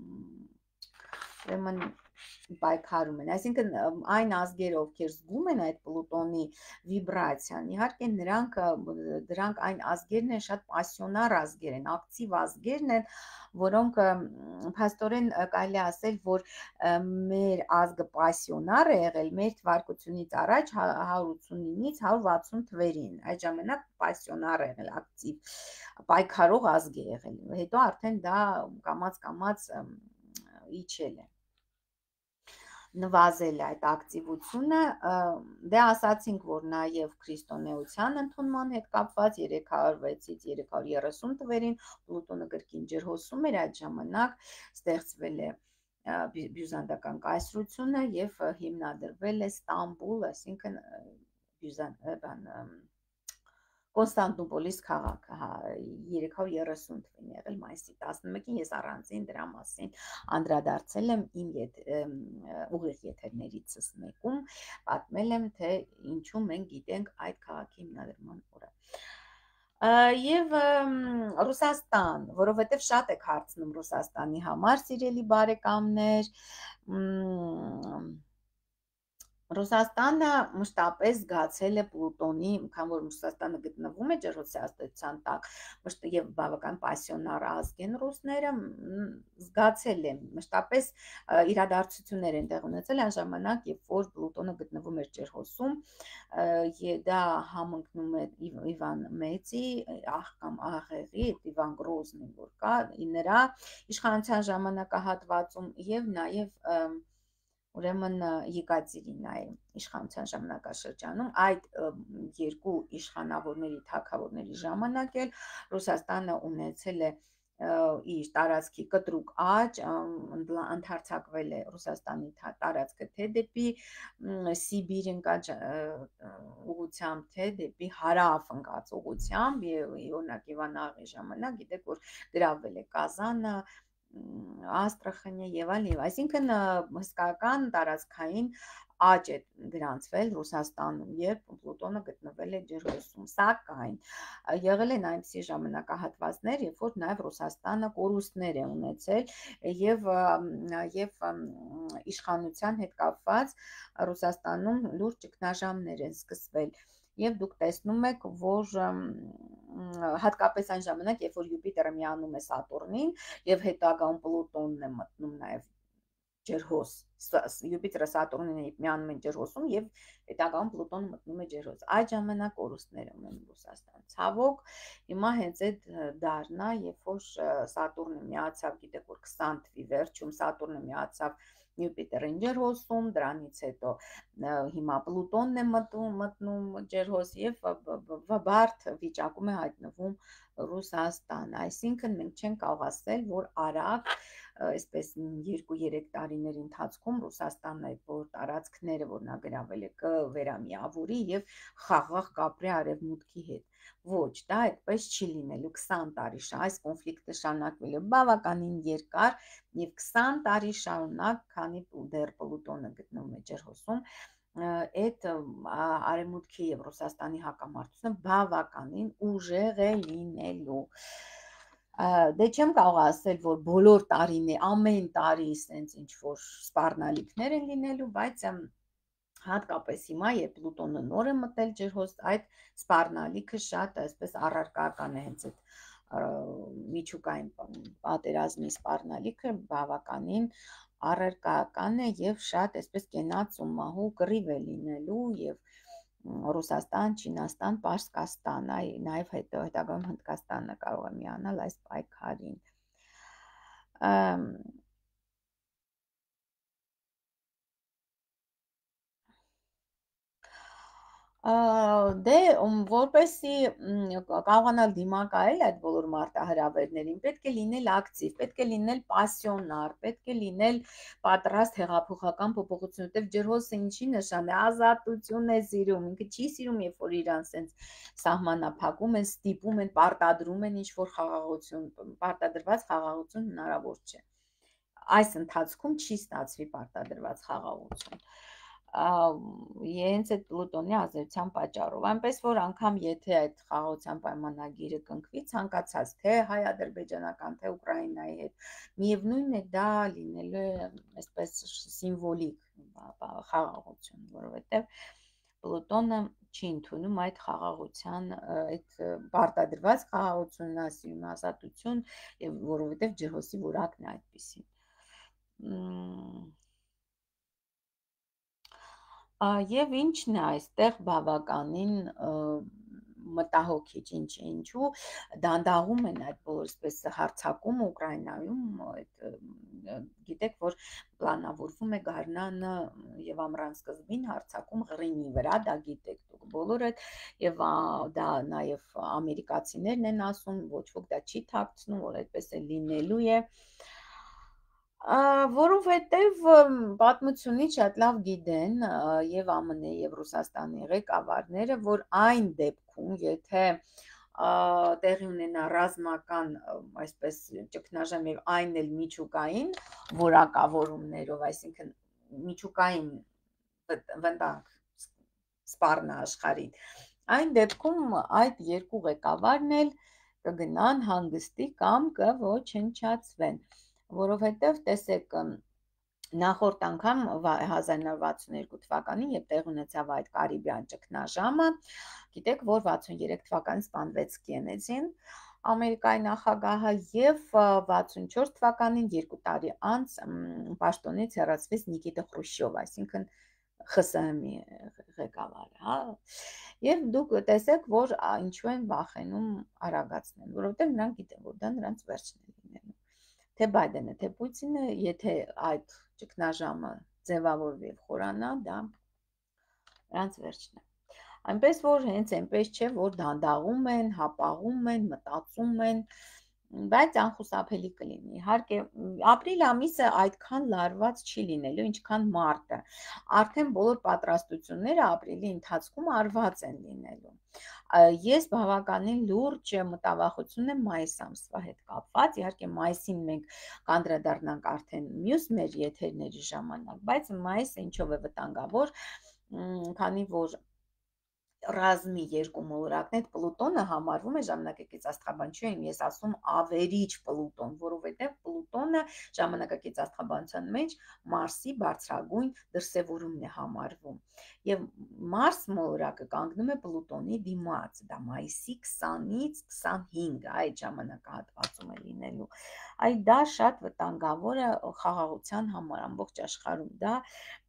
ուրեմն պայքարում են, այսինքն այն ազգերը, ովքեր զգում են այդ Պլուտոնի վիբրացիան, իհարկե դրանք այն ազգերն են, շատ պասիոնար ազգեր են, ակտիվ ազգերն են, որոնք փաստորեն կարելի ասել, որ մեր ազգը պասիոնար է եղել մեր թվարկությունից առաջ 189-ից 160 թվերին, այդ ժամանակ պասիոնար է եղել, ակտիվ պայքարող ազգ է եղել, հետո արդեն դա կամաց իջել է, նվազել է այդ ակտիվությունը, դե ասացինք, որ նաև քրիստոնեության ընդունման հետ կապված 306-ից 330 թվերին Պլուտոնը կրկին ջրհոսում էր, այդ ժամանակ ստեղծվել է բյուզանդական կայսրությունը եւ հիմնադրվել է Ստամբուլ, այսինքն Կոնստանտինոպոլիս քաղաքը 330 թվին եղել մայիսի 11-ին, ես առանձին դրա մասին անդրադարձել եմ իմ ուղիղ եթերներիցս մեկում, պատմել եմ, թե ինչու մենք գիտենք այդ քաղաքի հիմնադրման օրը։ Եվ Ռուսաստան, որովհետև շատ եք հարցնում Ռուսաստանի համար, սիրելի բարեկամներ, Ռուսաստանը մշտապես զգացել է Պլուտոնի, քանի որ Ռուսաստանը գտնվում է ջրհոսի ազդեցության տակ, եւ բավական պասիոնար ազգ են ռուսները, զգացել է մշտապես իրադարձություններ են տեղ ունեցել այն ժամանակ, երբ որ Պլուտոնը գտնվում էր ջրհոսում, դա համընկնում է Իվան Մեծի կամ աղեղի, Իվան Գրոզնի, որ կա նրա իշխանության ժամանակահատվածում եւ նաեւ ուրեմն Եկատերինայի իշխանության ժամանակաշրջանում այդ երկու իշխանավորների, թագավորների ժամանակ էլ Ռուսաստանը ունեցել է իր տարածքի կտրուկ աճ, ընդարձակվել է Ռուսաստանի տարածքը թե դեպի Սիբիր ընկած ուղությամբ, թե դեպի հարավ ընկած ուղությամբ, օրինակ Իվան Աղայի ժամանակ գիտեք, որ գրավել է Կազանը, Աստրախանը եւ այլն, այսինքն հսկական տարածքային աճ է գրանցվել Ռուսաստանում, երբ Պլուտոնը գտնվել է ջրհոսում, սակայն եղել են այնպիսի ժամանակահատվածներ, երբ որ նաեւ Ռուսաստանը կորուստներ է ունեցել եւ իշխանության հետ կապված Ռուսաստանում լուրջ ճգնաժամեր են սկսվել եւ դուք տեսնում եք, որ հատկապես այն ժամանակ, երբ որ Յուպիտերը միանում է Սատուրնին եւ հետագայում Պլուտոնն է մտնում նաեւ ջրհոս, Յուպիտերը Սատուրնին միանում են ջրհոսում եւ հետագայում Պլուտոնը մտնում է ջրհոս, այդ ժամանակ կորուստներ ունեն Ռուսաստան, ցավոք հիմա հենց այդ դառնա, երբ որ Սատուրնը միացավ, գիտեք որ 20 թվականի վերջում Սատուրնը միացավ Յուպիտերին ջրհոսում, դրանից հետո հիմա Պլուտոնն է մտնում ջրհոս եւ բարդ վիճակում է հայտնվում Ռուսաստան, այսինքն մենք չենք կարող ասել, որ արագ այսպես 2-3 տարիների ընթացքում Ռուսաստանն այդ որ տարածքները, որ նա գրավել է, կվերամիավորի եւ խաղաղ կապրի արևմուտքի հետ, ոչ, դա այդպես չի լինելու, 20 տարի այս կոնֆլիկտը շարունակվել է բավականին երկար եւ 20 տարի շարունակ, քանի դեռ Պլուտոնը գտնվում է ջրհոսում, այդ արևմուտքի եւ Ռուսաստանի հակամարտությունը բավականին ուժեղ է լինելու, դե չեմ կարող ասել, որ բոլոր ամեն տարի սենց ինչ որ սպառնալիքներ են լինելու, բայց հատկապես հիմա, երբ Պլուտոնը նոր է մտել ջրհոս, այդ սպառնալիքը շատ այսպես առարկական է հենց այդ միջուկային պատերազմի սպառնալիքը բավականին առարկական է եւ շատ այսպես կենաց ու մահու կռիվ է լինելու եւ Ռուսաստան, Չինաստան, Պարսկաստան, նաև հետագայում Հնդկաստանը կարող է միանալ այս պայքարին։ Դե որպեսզի կարողանալ դիմակայել այդ բոլոր մարտահրավերներին, պետք է լինել ակտիվ, պետք է լինել պասիոնար, պետք է լինել պատրաստ հեղափոխական փոփոխություն, որտեղ ջրհոսը ինչի նշան է, ազատություն է սիրում, ինքը չի սիրում, երբ որ իրան սենց սահմանափակում են, ստիպում են, պարտադրում են ինչ-որ խաղաղություն, պարտադրված խաղաղություն հնարավոր չէ։ Այս ընթացքում չի ստացվի պարտադրված խաղաղություն։ Հենց այդ Պլուտոնի ազդեցության պատճառով, այնպես որ անգամ եթե այդ խաղաղության պայմանագիրը կնքվի, ցանկացած թե հայ-ադրբեջանական, թե Ուկրաինայի հետ, միևնույնն է դա լինելու է այսպես սիմվոլիկ խաղաղություն, որովհետև Պլուտոնը չի ընդունում այդ խաղաղության, այդ պարտադրված խաղաղությունն ասում ազատություն, եւ որովհետև ջրհոսի որակն է այդպեսին։ Եվ ինչն է այստեղ բավականին մտահոգիչ, ինչու դանդաղում են այդ բոլոր այսպես հարձակումը Ուկրաինայում, գիտեք, որ պլանավորվում է Գարնանը եւ ամռան սկզբին հարձակում Ղրիմի վրա, դա գիտեք դուք բոլորը, եւ դա նաեւ ամերիկացիներն են ասում, ոչ ոք դա չի թաքցնում, որ այդպես է լինելու է։ Որովհետև պատմությունից շատ լավ գիտեն եւ ԱՄՆ եւ Ռուսաստանի ղեկավարները, որ այն դեպքում, եթե տեղի ունենա ռազմական այսպես ճգնաժամ եւ այն էլ միջուկային որակավորումներով, այսինքն միջուկային վտանգ սպառնա աշխարհին, այն դեպքում այդ երկու ղեկավարն էլ կգնան հանգստի կամ կոչնչացվեն, որովհետև տեսեք նախորդ անգամ 1962 թվականին, երբ տեղ ունեցավ այդ Կարիբյան ճգնաժամը, գիտեք, որ 63 թվականին սպանվեց Կենեդին, Ամերիկայի նախագահը, եւ 64 թվականին 2 տարի անց պաշտոնից հեռացվեց Նիկիտա Խրուշչով, այսինքն ԽՍՀՄ-ի ղեկավարը, հա, եւ դուք տեսեք, որ ինչու են վախենում արագացնել, որովհետեւ նրանք գիտեն, որ դա նրանց վերջն է լինելու, թե Բայդենը, թե Պուտինը, եթե այդ ճգնաժամը ձևավորվի եւ խորանա, դա նրանց վերջն է։ Այնպես որ հենց այնպես չէ, որ դանդաղում են, հապաղում են, մտածում են, բայց անխուսափելի կլինի։ Իհարկե, ապրիլ ամիսը այդքան լարված չի լինելու, ինչքան մարտը։ Արդեն բոլոր պատրաստությունները ապրիլի ընթացքում արված են լինելու։ Ես բավականին լուրջ մտավախություն եմ մայիս ամսվա հետ կապված, իհարկե մայիսին մենք կանդրադառնանք արդեն մյուս մեր եթերների ժամանակ, բայց մայիսը ինչով է վտանգավոր, քանի որ ռազմի երկու մոլորակն այդ Պլուտոնը համարվում է ժամանակակից աստղաբանչություն, ես ասում ավերիչ Պլուտոն, որովհետև Պլուտոնը ժամանակակից աստղաբանության մեջ Մարսի բարձրագույն դրսևորումն է համարվում։ Եվ Մարս մոլորակը կանգնում է Պլուտոնի դիմաց, դա մայիսի 20-ից 25 այդ ժամանակահատվածում է լինելու։ Այդ դա շատ վտանգավոր է խաղաղության համար ամբողջ աշխարհում, դա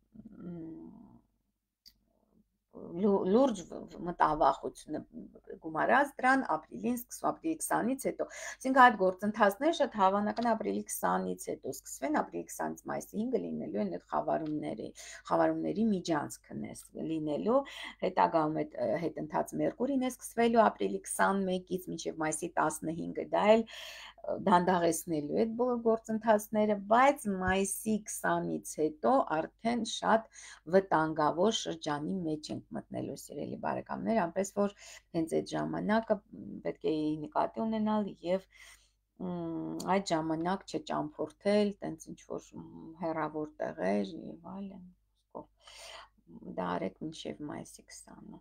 լուրջ մտավախություն գումարած դրան ապրիլին սկսվում, ապրիլի 20-ից հետո, այսինքն այդ գործընթացները շատ հավանական ապրիլի 20-ից հետո սկսվեն, ապրիլի 20-ից մայիսի 5-ը լինելու են այդ խավարումների միջանցքն է լինելու, հետագայում այդ հետընթաց Մերկուրին է սկսվելու ապրիլի 21-ից մինչև մայիսի 15-ը, դա էլ դանդաղեցնելու այդ բոլոր գործընթացները, բայց մայիսի 20-ից հետո արդեն շատ վտանգավոր շրջանի մեջ ենք մտնելու, սիրելի բարեկամներ, այնպես որ հենց այդ ժամանակը պետք է նկատի ունենալ եւ այդ ժամանակ չճամփորդել, տենց ինչ որ հեռավոր տեղեր եւ այլն, դա արեք մինչև մայիսի 20-ը։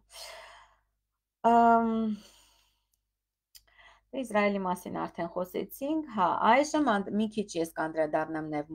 Իսրայելի մասին արդեն խոսեցինք, հա, այժմ մի քիչ ես կանդրադառնամ նաև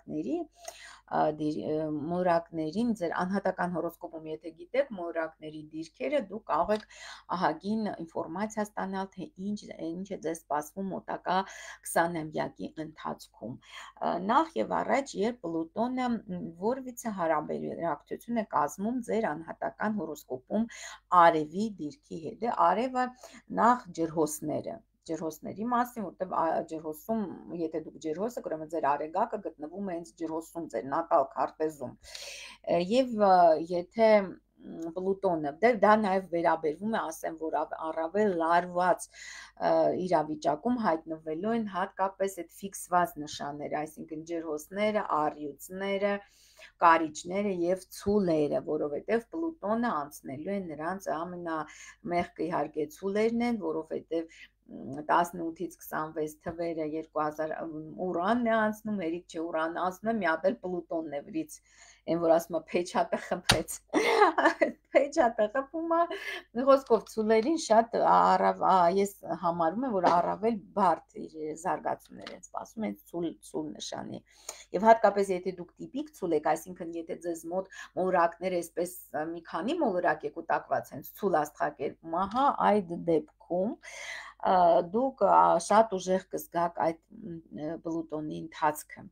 մոլորակներին, ձեր անհատական հորոսկոպում, եթե գիտեք մոլորակների դիրքերը, դուք կարող եք ահագին ինֆորմացիա ստանալ, թե ինչ է ձեզ սպասվում մոտակա 20-ամյակի ընթացքում։ Նախ եւ առաջ, երբ Պլուտոնը որևիցե հարաբերակցություն է կազմում ձեր անհատական հորոսկոպում արևի դիրքի հետ, արևը նախ ջրհոսների մասին, որտեղ ջրհոսում, եթե դուք ջրհոս եք, ուրեմն ձեր արեգակը գտնվում է հենց ջրհոսում, ձեր նատալ քարտեզում։ Եվ եթե Պլուտոնը, դա նաև վերաբերվում է, ասեմ, որ առավել լարված իրավիճակում հայտնվելու են հատկապես այդ ֆիքսված նշանները, այսինքն ջրհոսները, առյուծները, կարիճները եւ ցուլերը, որովհետեւ Պլուտոնը անցնելու է նրանց ամենամեղքը իհարկե ցուլերն են, որովհետեւ 18-ից 26 թվերը 2000 Ուրանն է անցնում, հերիք չէ Ուրանն անցնում է, մի հատ էլ Պլուտոնն է վրից, այն որ ասում է փեչատը խփեց, փեչատը խփում է, խոսքով ցուլերին շատ ես համարում եմ, որ առավել բարդ իր զարգացումներ են սպասում են ցուլ նշանի, եւ հատկապես եթե դուք տիպիկ ցուլ եք, այսինքն եթե ձեզ մոտ մոլորակները այսպես մի քանի մոլորակ եք ուտակված են ցուլ աստղակերպում, ահա այդ դեպքում դուք շատ ուժեղ կզգաք այդ Պլուտոնի ընթացքը,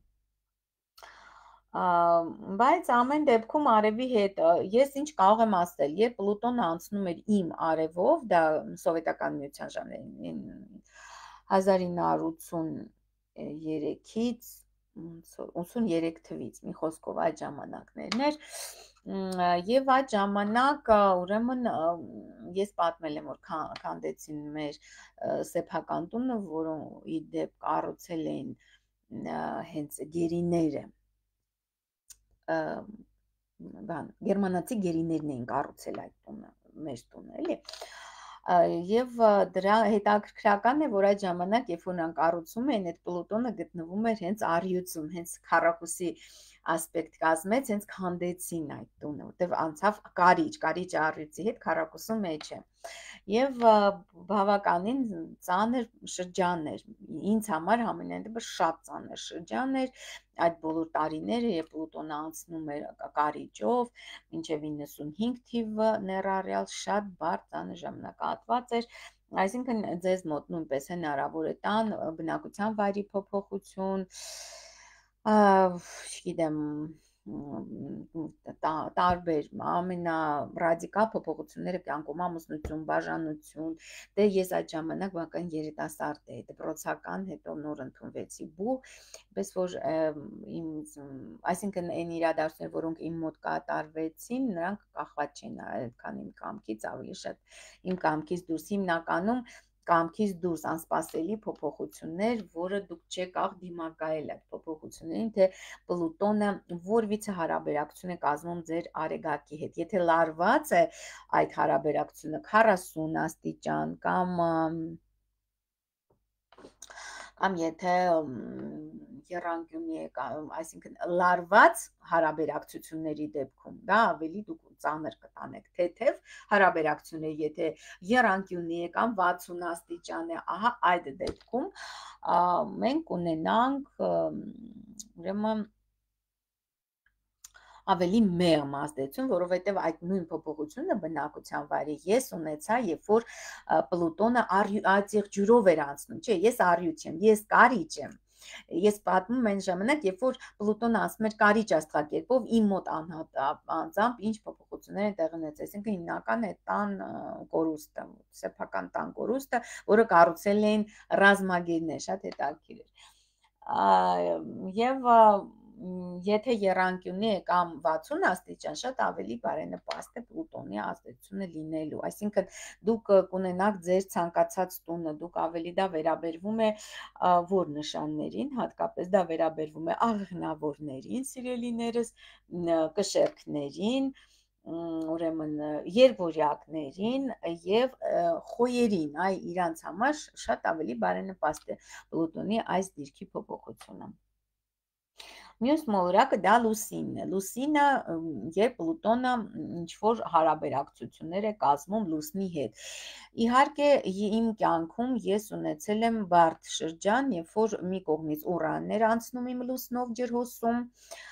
բայց ամեն դեպքում արևի հետ ես ինչ կարող եմ ասել, երբ Պլուտոնը անցնում էր իմ արևով, դա սովետական միության ժամերին 1983-ից 83 թվից, մի խոսքով այդ ժամանակներն էր, եւ այդ ժամանակ ուրեմն ես պատմել եմ, որ քանդեցին մեր սեփական տունը, որը ի դեպ կառուցել էին հենց գերիները, գերմանացի գերիներն էին կառուցել այդ տունը, մեր տունը, էլի, եւ դրա հետաքրքրական է, որ այդ ժամանակ, երբ որ նրանք կառուցում էին, այդ Պլուտոնը գտնվում էր հենց առյուծում, հենց քառակուսի ասպեկտ կազմեց, հենց քանդեցին այդ տունը, որտեվ անցավ կարիճ առյուծի հետ քառակուսու մեջ է, եւ բավականին ծանր շրջան էր, ինձ համար համենայն դեպս շատ ծանր շրջան էր, այդ բոլոր տարիները, երբ Պլուտոնը անցնում էր կարիճով, մինչև 95 թիվը ներառյալ շատ բարդ ծանր ժամանակահատված էր, այսինքն ձեզ մոտ նույնպես հնարավոր է տան բնակության վայրի փոփոխություն, չգիտեմ, տարբեր ամենառադիկալ փոփոխությունները կյանքում ամուսնություն, բաժանություն, դե ես այդ ժամանակ բավական երիտասարդ էի, դպրոցական, հետո նոր ընդունվեցի բու, պես որ այսինքն այն իրադարձությունները, որոնք իմ մոտ կատարվեցին, նրանք կախված չեն այդքան իմ կամքից, ավելի շատ իմ կամքից դուրս, հիմնականում կամքից դուրս անսպասելի փոփոխություններ, որը դուք չեք կարող դիմակայել այդ փոփոխություններին, թե Պլուտոնը որևիցե հարաբերակցություն է կազմում ձեր արեգակի հետ, եթե լարված է այդ հարաբերակցությունը 40 աստիճան կամ եթե եռանկյունի է, այսինքն լարված հարաբերակցությունների դեպքում, դա ավելի դուք ծանր կտանեք, թեթև հարաբերակցությունները, եթե եռանկյունի է կամ 60 աստիճան է, ահա այդ դեպքում մենք ունենանք ուրեմն ավելի մեղմ ազդեցություն, որովհետև այդ նույն փոփոխությունը բնակության վայրի ես ունեցա, երբ որ Պլուտոնը այծեղ ջուրով էր անցնում, չէ, ես առյուծ եմ, ես կարիճ եմ, ես պատմում այն ժամանակ, երբ որ Պլուտոնը անցնում էր կարիճ աստղակերպով, իմ մոտ անձամբ ինչ փոփոխություններ են տեղի ունեցել, այսինքն հիմնական է տան կորուստը, սեփական տան կորուստը, որը կառուցել էին ռազմագերներ, շատ հետաքրքիր էր, եւ եթե եռանկյունի է կամ 60 աստիճան, շատ ավելի բարենպաստ է Պլուտոնի ազդեցությունը լինելու, այսինքն դուք կունենաք ձեր ցանկացած տունը, դուք ավելի դա վերաբերվում է որ նշաններին, հատկապես դա վերաբերվում է աղեղնավորներին, սիրելիներս, կշեռքներին, ուրեմն երբորյակներին եւ խոյերին, իրանց համար շատ ավելի բարենպաստ է Պլուտոնի այս դիրքի փոփոխությունը։ Մյուս մոլորակը դա լուսինն է, լուսինը, երբ Պլուտոնը ինչ-որ հարաբերակցություններ է կազմում լուսնի հետ, իհարկե իմ կյանքում ես ունեցել եմ բարդ շրջան, երբ որ մի կողմից Ուրանն էր անցնում իմ լուսնով ջրհոսում,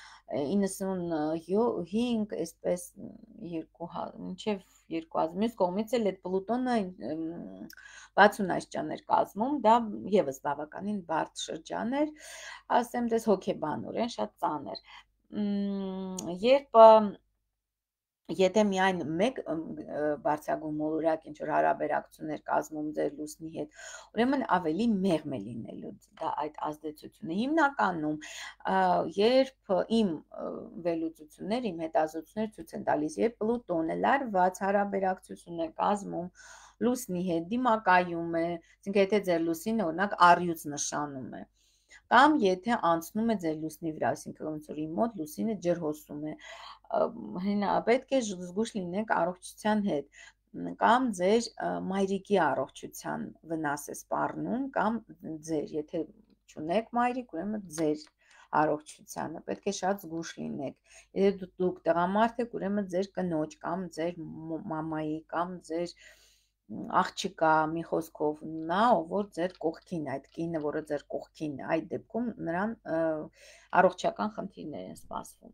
95, այսպես մինչև 2000, մյուս կողմից էլ այդ Պլուտոնը 60 աստիճան էր կազմում, դա եւս բավականին բարդ շրջան էր, ասեմ դες հոգեբանորեն շատ ծանր, երբ Եթե միայն մեկ բարձրագույն մոլորակ ինչ որ հարաբերակցություններ կազմում ձեր լուսնի հետ, ուրեմն ավելի մեղմ է լինելու դա այդ ազդեցությունը։ Հիմնականում երբ իմ վերլուծություններ, իմ հետազոտություններ ցույց են տալիս, երբ Պլուտոնը լարված հարաբերակցություն է կազմում լուսնի հետ, դիմակայում է, այսինքն եթե ձեր լուսինը օրինակ առյուծ նշանում է, կամ եթե անցնում է ձեր լուսնի վրա, այսինքն ոնց որ իմ մոտ լուսինը ջրհոսում է, պետք է զգույշ լինենք առողջության հետ, կամ ձեր մայրիկի առողջության վնաս է սպառնում, կամ ձեր, եթե չունեք մայրիկ, ուրեմն ձեր առողջությանը պետք է շատ զգույշ լինեք։ Եթե դուք տղամարդ եք, ուրեմն ձեր կնոջ կամ ձեր մամայի կամ ձեր աղջիկա, մի խոսքով նա, որ ձեր կողքին, այդ կինը, որը ձեր կողքին է, այդ դեպքում նրան առողջական խնդիրներ են սպասվում։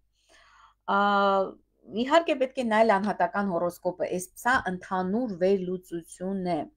Իհարկե պետք է նայել անհատական հորոսկոպը, սա ընդհանուր վերլուծություն է։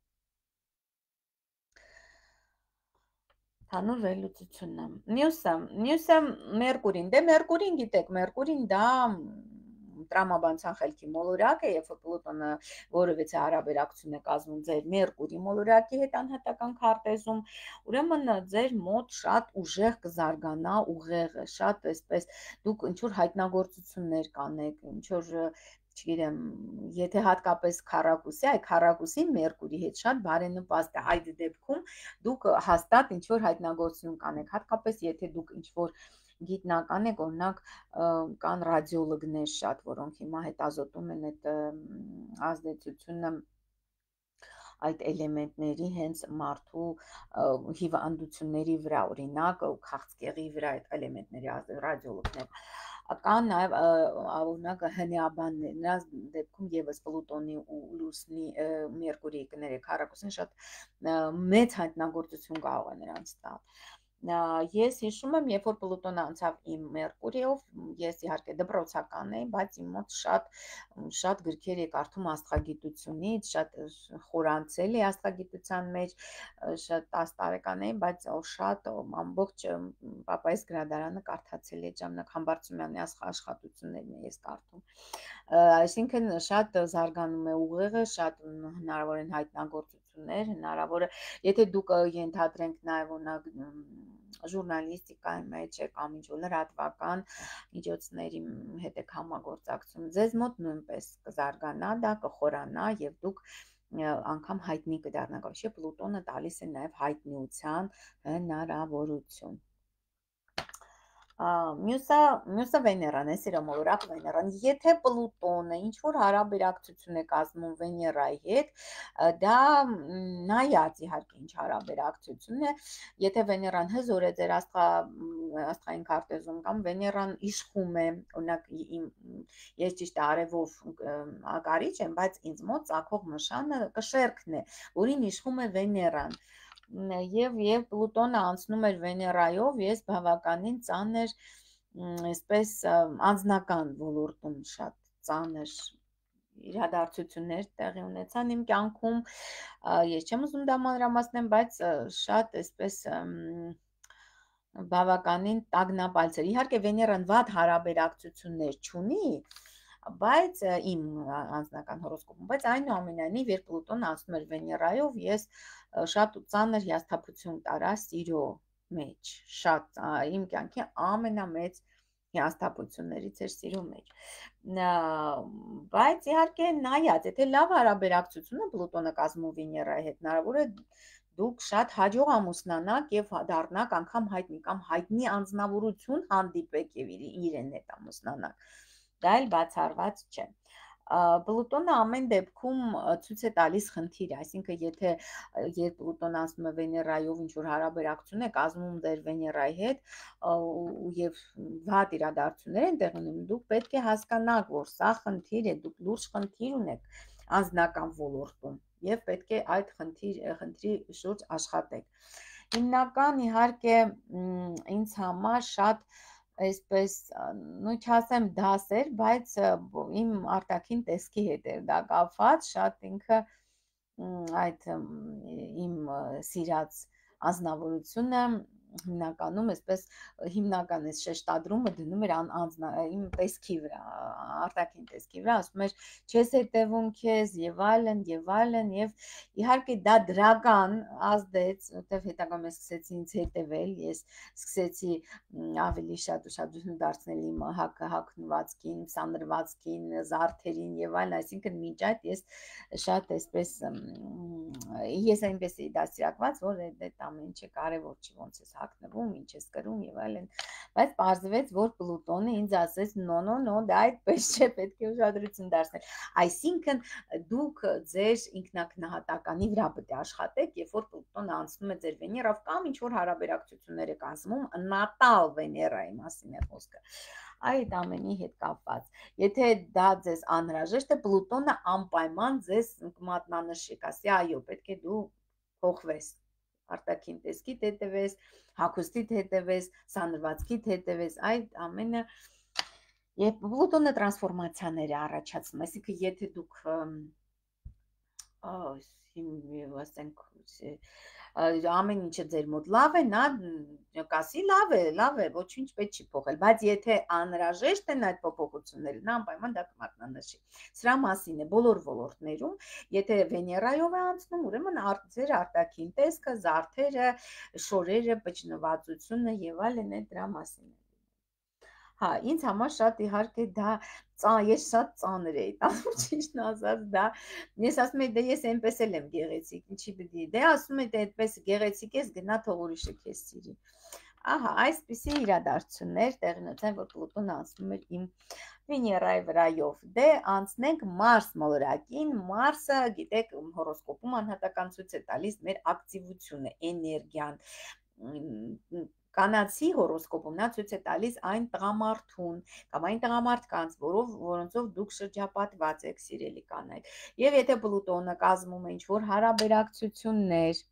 Ընդհանուր վերլուծությունն է։ Մյուսը Մերկուրին։ Դե Մերկուրին գիտեք, Մերկուրին դա տրամաբանության խելքի մոլորակ է, երբ որ Պլուտոնը որևիցե հարաբերակցություն է կազմում ձեր Մերկուրի մոլորակի հետ անհատական քարտեզում, ուրեմն ձեր մոտ շատ ուժեղ կզարգանա ուղեղը, շատ այսպես դուք ինչ որ հայտնագործություններ կանեք, ինչ որ չգիտեմ, եթե հատկապես քառակուսի, այ քառակուսի Մերկուրի հետ շատ բարենպաստ է, այդ դեպքում դուք հաստատ ինչ որ հայտնագործություն կանեք, հատկապես եթե դուք ինչ որ գիտնական եք, օրինակ կան ռադիոլոգներ շատ, որոնք հիմա հետազոտում են այդ ազդեցությունը այդ էլեմենտների հենց մարդու հիվանդությունների վրա, օրինակ քաղցկեղի վրա այդ էլեմենտների ռադիոլոգներ կան նաև օրինակ հնեաբաններ, նրանց դեպքում եւս Պլուտոնի ու լուսնի Մերկուրիի կներեք քառակուսին շատ մեծ հայտնագործություն կարող է նրանց տալ։ Ես հիշում եմ, երբ որ Պլուտոնը անցավ իմ Մերկուրիով, ես իհարկե դպրոցական էի, բայց իմ մոտ շատ գրքեր էի կարդում աստղագիտությունից, շատ խորանցել էի աստղագիտության մեջ, շատ 10 տարեկան էի, բայց շատ ամբողջ պապայիս գրադարանը կարդացել էի, ժամանակ Համբարձումյանի աշխատություններն էի ես կարդում։ Այսինքն շատ զարգանում է ուղեղը, շատ հնարավոր են հայտնագործություններ, հնարավոր է, եթե դուք ենթադրենք նաև օրինակ ժուրնալիստիկայի մեջ կամ ինչ-որ լրատվական միջոցների հետ եք համագործակցում, ձեզ մոտ նույնպես կզարգանա, դա կխորանա եւ դուք անգամ հայտնի կդառնաք, вообще Պլուտոնը տալիս է նաև հայտնիության հնարավորություն։ Մյուսը Վեներան է, սիրո մոլորակ Վեներան։ Եթե Պլուտոնը ինչ որ հարաբերակցություն է կազմում Վեներայի հետ, դա նայած իհարկե ինչ հարաբերակցություն է, եթե Վեներան հզոր է ձեր աստղային քարտեզում կամ Վեներան իշխում է, օրինակ ես ճիշտ է արևով ակարիչ եմ, բայց ինձ մոտ ծագող նշանը կշերքն է, որին իշխում է Վեներան։ Եվ Պլուտոնը անցնում էր Վեներայով, ես բավականին ծանր, այսպես անձնական ոլորտում շատ ծանր իրադարձություններ տեղի ունեցան իմ կյանքում, ես չեմ ուզում դա մանրամասնեմ, բայց շատ այսպես բավականին տագնապալցեր։ Իհարկե Վեներան վատ հարաբերակցություններ չունի, բայց իմ անձնական հորոսկոպում, բայց այնուամենայնիվ երբ Պլուտոնը անցնում էր Վեներայով, ես շատ ծանր հիասթափություն տարա սիրո մեջ, շատ իմ կյանքի ամենամեծ հիասթափություններից էր սիրո մեջ։ Բայց իհարկե նայած, եթե լավ հարաբերակցությունը Պլուտոնը կազմում Վեներայի հետ, հնարավոր է դուք շատ հաջող ամուսնանաք եւ դառնաք անգամ հայտնի կամ հայտնի անձնավորություն հանդիպեք եւ իրեն հետ ամուսնանաք։ Դա էլ բացառված չէ։ Պլուտոնը ամեն դեպքում ցույց է տալիս խնդիր, այսինքն եթե երբ Պլուտոնը անցնում է Վեներայով ինչ որ հարաբերակցություն է կազմում ձեր Վեներայի հետ եւ վատ իրադարձություններ են տեղի ունենում, դուք պետք է հասկանաք, որ սա խնդիր է, դուք լուրջ խնդիր ունեք անձնական ոլորտում եւ պետք է այդ խնդրի շուրջ աշխատեք։ Հիմնական իհարկե ինձ համար շատ այսպես նույն չասեմ դասեր, բայց իմ արտաքին տեսքի հետ էր դա կապված, շատ ինքը այդ իմ սիրած անձնավորությունը հիմնականում այսպես հիմնական էս շեշտադրումը դնում էր իմ տեսքի վրա, արտաքին տեսքի վրա, ասում էր չես հետևում քեզ եւ այլն եւ իհարկե դա դրական ազդեց, որտեվ հետագայում ես սկսեցի ինձ հետևել, ես սկսեցի ավելի շատ ուշադրություն դարձնել իմ հագնվածքին, սանրվածքին, զարդերին եւ այլն, այսինքն մինչ այդ շատ այսպես ես այնպես էի դաստիարակված, որ այդ ամեն ինչը կարևոր չի, ոնց ես հագնվում, ինչ ես կրում եւ այլն, բայց պարզվեց, որ Պլուտոնը ինձ ասեց նո, դա այդպես չէ, պետք է ուշադրություն դարձնել, այսինքն դուք ձեր ինքնակնահատականի վրա պետք է աշխատեք, երբ որ Պլուտոնը անցնում է ձեր Վեներով կամ ինչ որ հարաբերակցություններ եք անցնում, նատալ Վեներայի մասին է խոսքը, այդ ամենի հետ կապված, եթե դա ձեզ անհրաժեշտ է, Պլուտոնը անպայման ձեզ կմատնանշի, կասի այո, պետք է դու փոխվես, արտաքին տեսքիդ հետևես, հագուստիդ հետևես, սանրվածքիդ հետևես, այդ ամենը եւ Պլուտոնը տրանսֆորմացիաներ է առաջացնում, այսինքն եթե դուք ասենք ամեն ինչը ձեր մոտ լավ է, նա կասի լավ է, ոչինչ պետք չի փոխել, բայց եթե անհրաժեշտ են այդ փոփոխությունները, նա անպայման դա կմատնանշի։ Սրա մասին է բոլոր ոլորտներում, եթե Վեներայով է անցնում, ուրեմն ձեր արտաքին տեսքը, զարդերը, շորերը, բջնվածությունը եւ այլն է դրա մասին է։ Հա, ինձ համար շատ իհարկե դա ես շատ ծանր էի տանում, ճիշտն ասած, դա ես ասում եի, դե ես այնպես էլ եմ գեղեցիկ, ինչի պիտի, դե ասում եի, դե այդպես գեղեցիկ ես, գնա թող ուրիշը քեզ սիրի։ Ահա, այսպիսի իրադարձություններ տեղի ունեցան, որ Պլուտոնը անցնում էր իմ Վեներայի վրայով։ Դե անցնենք Մարս մոլորակին, Մարսը, գիտեք, հորոսկոպում անհատական ցույց է տալիս մեր ակտիվությունը, էներգիան, կանացի հորոսկոպում նա ցույց է տալիս այն տղամարդուն կամ այն տղամարդկանց, որոնցով դուք շրջապատված եք, սիրելի կանայք։ Եվ եթե Պլուտոնը կազմում է ինչ-որ հարաբերակցություններ,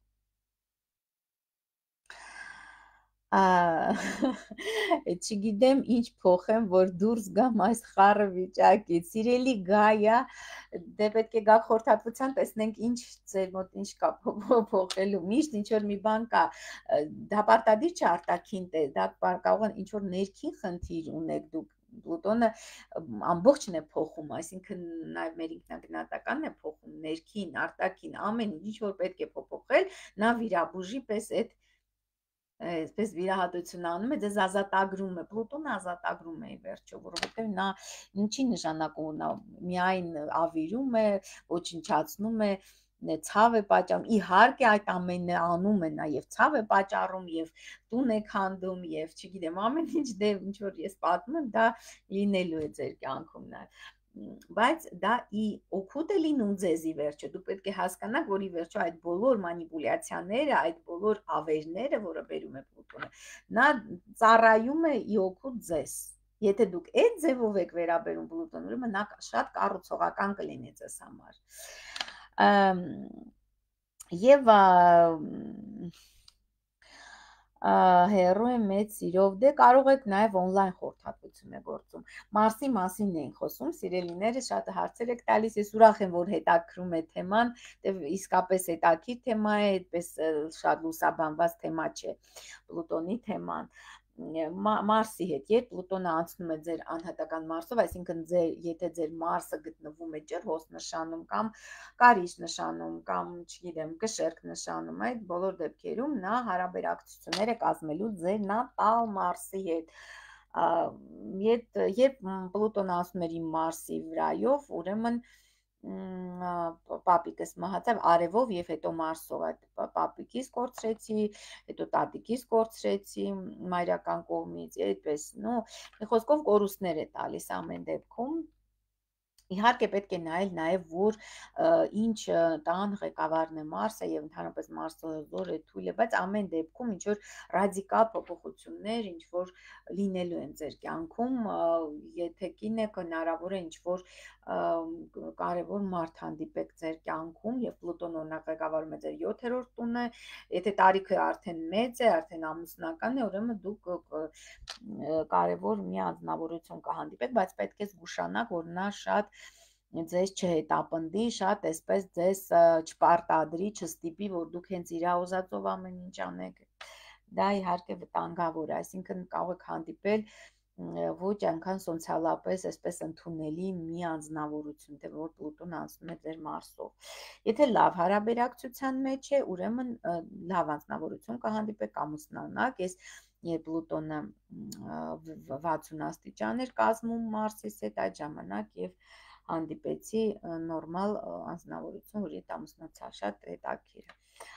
չգիտեմ ինչ փոխեմ, որ դուրս գամ այս խառը վիճակից, սիրելի Գայա, դե պետք է գաք խորհրդատվության, տեսնենք ինչ ձեր մոտ ինչ կա փոխելու, միշտ ինչ որ մի բան կա, դա պարտադիր չէ արտաքին, դա կարող է ինչ որ ներքին խնդիր ունեք դուք, Պլուտոնը ամբողջն է փոխում, այսինքն նաև մեր ինքնագնահատականն է փոխում, ներքին, արտաքին, ամեն ինչ որ պետք է փոփոխել, նա վիրաբուժի պես այդ այսպես վիրահատություն անում է, ձեզ ազատագրում է, Պլուտոնը ազատագրում է ի վերջո, որովհետև նա ինչի նշանակում ունի, միայն ավիրում է, ոչնչացնում է, ցավ է պատճառում, իհարկե այդ ամենը անում է նաև ցավ է պատճառում եւ տուն է քանդում եւ չգիտեմ, ամեն ինչ դե ինչ որ ես պատմում եմ, դա լինելու է ձեր կյանքում նաեւ, բայց դա օգուտ է լինում ձեզ ի վերջո, դուք պետք է հասկանաք, որ ի վերջո այդ բոլոր մանիպուլյացիաները, այդ բոլոր ավերները, որը բերում է Պլուտոնը, նա ծառայում է ի օգուտ ձեզ։ Եթե դուք այդ ձևով եք վերաբերում Պլուտոնին, ուրեմն նա շատ կառուցողական կլինի ձեզ համար։ Եվ հերո է մեծ սիրով, դե կարող եք նաև օնլայն խորհրդատվություն է գործում, Մարսի մասին ենք խոսում, սիրելիները շատ հարցեր եք տալիս, ես ուրախ եմ, որ հետաքրում է թեման, իսկապես հետաքրքիր թեմա է, այդպես շատ լուսաբանված թեմա չէ, Պլուտոնի թեման, Մարսի հետ, երբ Պլուտոնը անցնում է ձեր անհատական Մարսով, այսինքն եթե ձեր Մարսը գտնվում է ջրհոս նշանում կամ կարիճ նշանում կամ չգիտեմ կշերք նշանում, այդ բոլոր դեպքերում նա հարաբերակցություններ է կազմելու ձեր նատալ Մարսի հետ, երբ Պլուտոնը անցնում էր իմ Մարսի վրայով, ուրեմն պապիկս մահացավ արևով եւ հետո Մարսով, այդ պապիկիս կորցրեցի, հետո տատիկիս կորցրեցի մայրական կողմից, այդպես, նո, մի խոսքով կորուստներ է տալիս ամեն դեպքում, իհարկե պետք է նայել նաև, որ ինչ տան ղեկավարն է Մարսը եւ ընդհանրապես Մարսը զոր է թույլ է, բայց ամեն դեպքում ինչ որ ռադիկալ փոփոխություններ, ինչ որ լինելու են ձեր կյանքում, եթե կին եք, հնարավոր է ինչ որ կարևոր մարդ հանդիպեք ձեր կյանքում եւ Պլուտոնը օրինակ ղեկավարում է ձեր 7-րդ տունը, եթե տարիքը արդեն մեծ է, արդեն ամուսնական է, ուրեմն դուք կարևոր մի անձնավորություն կհանդիպեք, բայց պետք է զգուշանաք, որ նա շատ ձեզ չհետապնդի, շատ այսպես ձեզ չպարտադրի, չստիպի, որ դուք հենց իր ուզածով ամեն ինչ անեք, դա իհարկե վտանգավոր է, այսինքն կարող եք հանդիպել ոչ այնքան սոցիալապես այսպես ընդունելի մի անձնավորություն, թե որ Պլուտոն անցնում է ձեր Մարսով։ Եթե լավ հարաբերակցության մեջ է, ուրեմն լավ անձնավորություն կհանդիպեք, ամուսնանաք, ես երբ Պլուտոնը 60 աստիճան էր կազմում Մարսից հետ, այդ ժամանակ եւ հանդիպեցի նորմալ անձնավորություն, որի հետ ամուսնացա, շատ հետաքրքիր։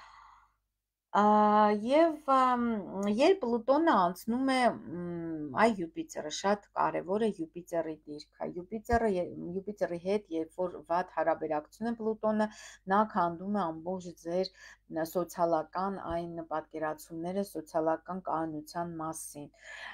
Եվ երբ Պլուտոնը անցնում է այ Յուպիտերը, շատ կարևոր է Յուպիտերի դիրքը, Յուպիտերի հետ երբ որ վատ հարաբերակցություն է Պլուտոնը, նա քանդում է ամբողջ ձեր սոցիալական այն պատկերացումները սոցիալական կայունության մասին,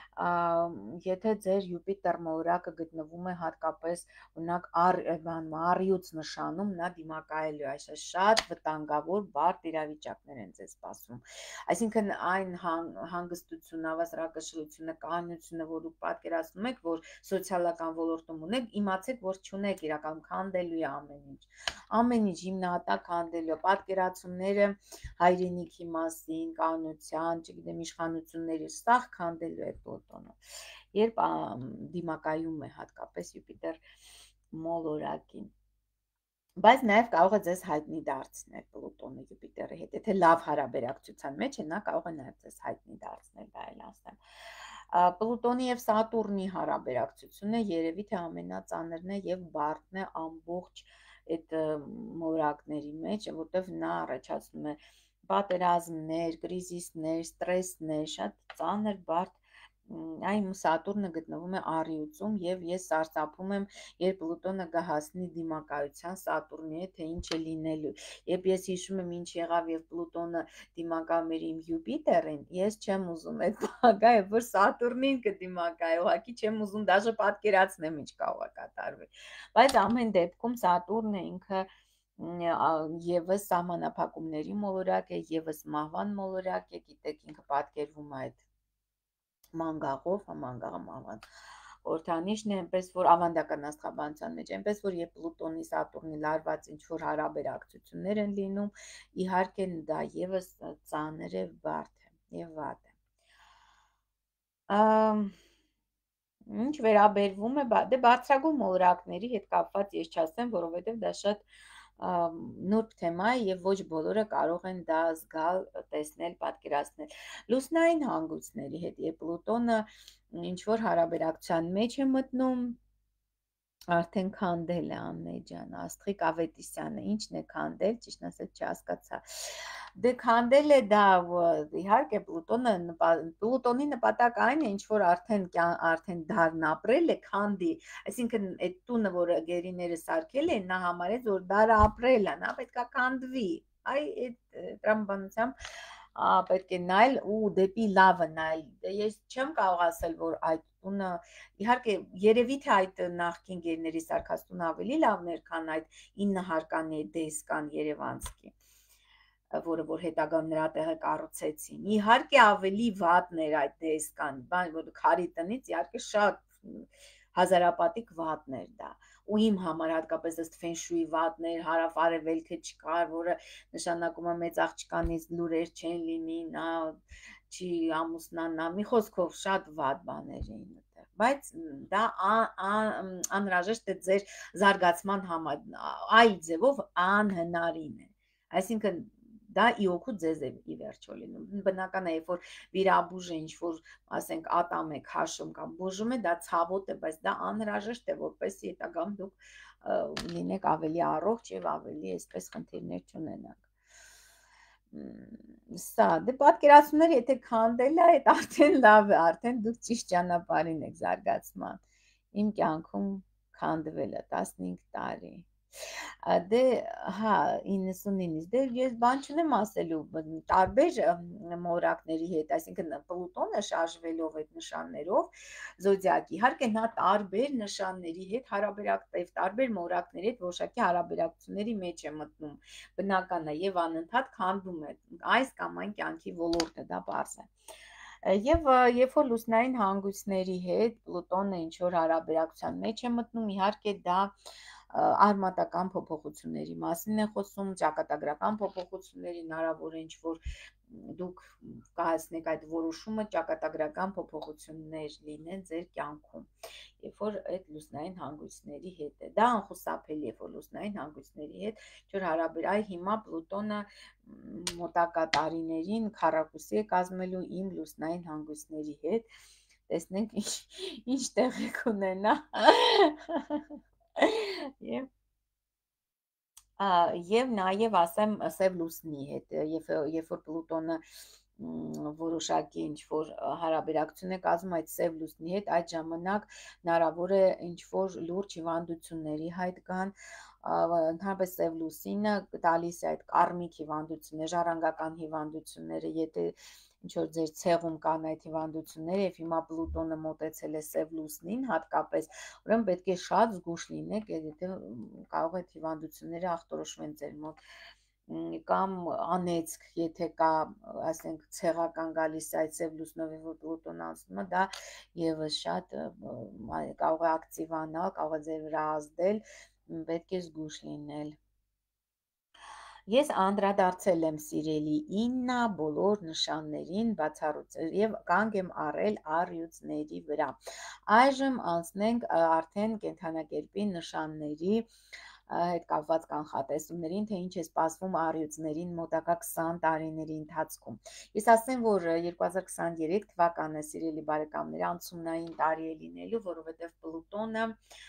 եթե ձեր Յուպիտեր մոլորակը գտնվում է հատկապես օրինակ առյուծ նշանում, նա դիմակայելու է, այս շատ վտանգավոր բարդ իրավիճակներ են ձեզ սպասում, այսինքն այն հանգստությունը, հավասարակշռությունը, կայունությունը, որ դուք պատկերացնում եք, որ սոցիալական ոլորտում ունեք, իմացեք, որ չունեք իրականում, քանդելու է ամեն ինչ հիմնահատակ քանդելու է, պատկերացումները հայրենիքի մասին, կայունության, չգիտեմ, իշխանությունների, սաղ քանդելու է Պլուտոնը, երբ դիմակայում է հատկապես Յուպիտեր մոլորակին, բայց նաև կարող է ձեզ հայտնի դարձնել Պլուտոնը Յուպիտերի հետ, եթե լավ հարաբերակցության մեջ է, նա կարող է նաև ձեզ հայտնի դարձնել, դա էլ ասեմ։ Պլուտոնի եւ Սատուրնի հարաբերակցությունը երևի թե ամենածանրն է եւ բարդն է ամբողջ այդ մոլորակների մեջ, որտեղ նա առաջացնում է պատերազմներ, կրիզիսներ, ստրեսներ, շատ ծանր բարդ այն Սատուրնը գտնվում է առյուծում եւ ես սարսափում եմ, երբ Պլուտոնը կհասնի դիմակայության Սատուրնի հետ, թե ինչ է լինելու։ Երբ ես հիշում եմ ինչ եղավ եւ Պլուտոնը դիմակայում էր իմ Յուպիտերին, ես չեմ ուզում այդ բանը, երբ որ Սատուրնին կդիմակայ, ուղղակի չեմ ուզում դաժե պատկերացնեմ ինչ կարող է կատարվի։ Բայց ամեն դեպքում Սատուրնը ինքը եւս սահմանափակումների մոլորակ է, եւս մահվան մոլորակ է, գիտեք, ինքը պատկերվում է այդ մանգաղով, մանգաղ օրթանիշն է, այնպես որ ավանդական աստղաբանության մեջ, այնպես որ երբ Պլուտոնի Սատուրնի լարված ինչ որ հարաբերակցություններ են լինում, իհարկե դա եւս ծանր է, բարդ է եւ վատ է։ Ինչ վերաբերվում է դե բարձրագույն մոլորակների հետ կապված ես չասեմ, որովհետեւ դա շատ նուրբ թեմա է եւ ոչ բոլորը կարող են դա զգալ, տեսնել, պատկերացնել։ Լուսնային հանգույցների հետ երբ Պլուտոնը ինչ որ հարաբերակցության մեջ է մտնում, արդեն քանդել է Աննե ջան, Աստղիկ Ավետիսյանը, ինչն է քանդել, ճիշտ ասած չհասկացա։ Դե քանդել է դա իհարկե Պլուտոնի նպատակը այն է, ինչ որ արդեն դարն ապրել է, քանդի, այսինքն այդ տունը, որ գերիները սարքել են, նա համարեց, որ դարը ապրել է, նա պետքա քանդվի, այ այդ տրամաբանությամբ պետք է նայել ու դեպի լավը նայել, ես չեմ կարող ասել, որ այդ տունը, իհարկե երևի թե այդ նախկին գերների սարքած տունը ավելի լավն էր, քան այդ 9 հարկանի դեսկան երևանցկի, որը որ հետագայում նրա տեղը կառուցեցին, իհարկե ավելի վատն էր այդ դեսկան, բան որ քարի տնից իհարկե շատ հազարապատիկ վատն էր դա, ու իմ համար հատկապես ըստ ֆենշուի վատներ, հարավ-արևելքը չկար, որը նշանակում է մեծ աղջկանից լուրեր չեն լինի, նա չի ամուսնանա, մի խոսքով շատ վատ բաներ էին այդտեղ, բայց դա անհրաժեշտ է ձեր զարգացման համար, այլ ձևով անհնարին է, այսինքն դա իօգուտ ձեզ է ի վերջո լինում, բնական է, երբ որ վիրաբույժ է ինչ-որ, ասենք, ատամ է քաշում կամ բուժում է, դա ցավոտ է, բայց դա անհրաժեշտ է, որպեսզի հետագայում դուք լինեք ավելի առողջ եւ ավելի այսպես խնդիրներ չունենաք։ Սա, դե պատկերացումները եթե քանդել է, այդ արդեն լավ է, արդեն դուք ճիշտ ճանապարհին եք զարգացման։ Իմ կյանքում քանդվել է 15 տարի։ Դե հա 99-ից դե ես բան չունեմ ասելու տարբեր մոլորակների հետ, այսինքն Պլուտոնը շարժվելով այդ նշաններով զոդիակի, իհարկե նա տարբեր նշանների հետ հարաբերակցել, տարբեր մոլորակների հետ որոշակի հարաբերակցությունների մեջ է մտնում, բնական է եւ անընդհատ քանդվում է այս կամ այն կյանքի ոլորտը, դա պարզ է։ Եվ երբ որ լուսնային հանգույցների հետ Պլուտոնը ինչ որ հարաբերակցության մեջ է մտնում, իհարկե դա արմատական փոփոխությունների մասին է խոսում, ճակատագրական փոփոխությունների, հնարավոր է ինչ որ դուք կայացնեք այդ որոշումը ճակատագրական փոփոխություններ լինեն ձեր կյանքում, երբ որ այդ լուսնային հանգույցների հետ է։ Դա անխուսափելի է, որ լուսնային հանգույցների հետ չէր հարաբերай հիմա Պլուտոնը մոտակա տարիներին քառակուսի է կազմելու իմ լուսնային հանգույցների հետ, տեսնենք ինչ տեղի կունենա։ Եվ նաև ասեմ սև լուսնի հետ, երբ որ Պլուտոնը որոշակի ինչ-որ հարաբերակցություն է կազմում այդ սև լուսնի հետ, այդ ժամանակ հնարավոր է ինչ-որ լուրջ հիվանդությունների հայտ գան, ընդհանրապես սև լուսինը տալիս է այդ կարմիկ հիվանդությունները, ժառանգական հիվանդությունները, եթե ինչ-որ ձեր ցեղում կան այդ հիվանդությունները եւ հիմա Պլուտոնը մոտեցել է սև լուսնին հատկապես, ուրեմն պետք է շատ զգուշ լինեք, եթե կարող է հիվանդությունները ախտորոշվեն ձեր մոտ, կամ անեծք, եթե կա, ասենք, ցեղական գալիս այդ սև լուսնով, որ Պլուտոնը անցնում է, դա եւս շատ կարող է ակտիվանալ, կարող է ձեր վրա ազդել, պետք է զգուշ լինել։ Ես անդրադարձել եմ սիրելի իննա բոլոր նշաններին բացառությամբ եւ կանգ եմ առել առյուծների վրա։ Այժմ անցնենք արդեն կենդանակերպի նշանների հետ կապված կանխատեսումներին, թե ինչ է սպասվում առյուծներին մոտակա 20 տարիների ընթացքում։ Ես ասեմ, որ 2023 թվականը, սիրելի բարեկամներ, անցումնային տարի է լինելու, որովհետև Պլուտոնը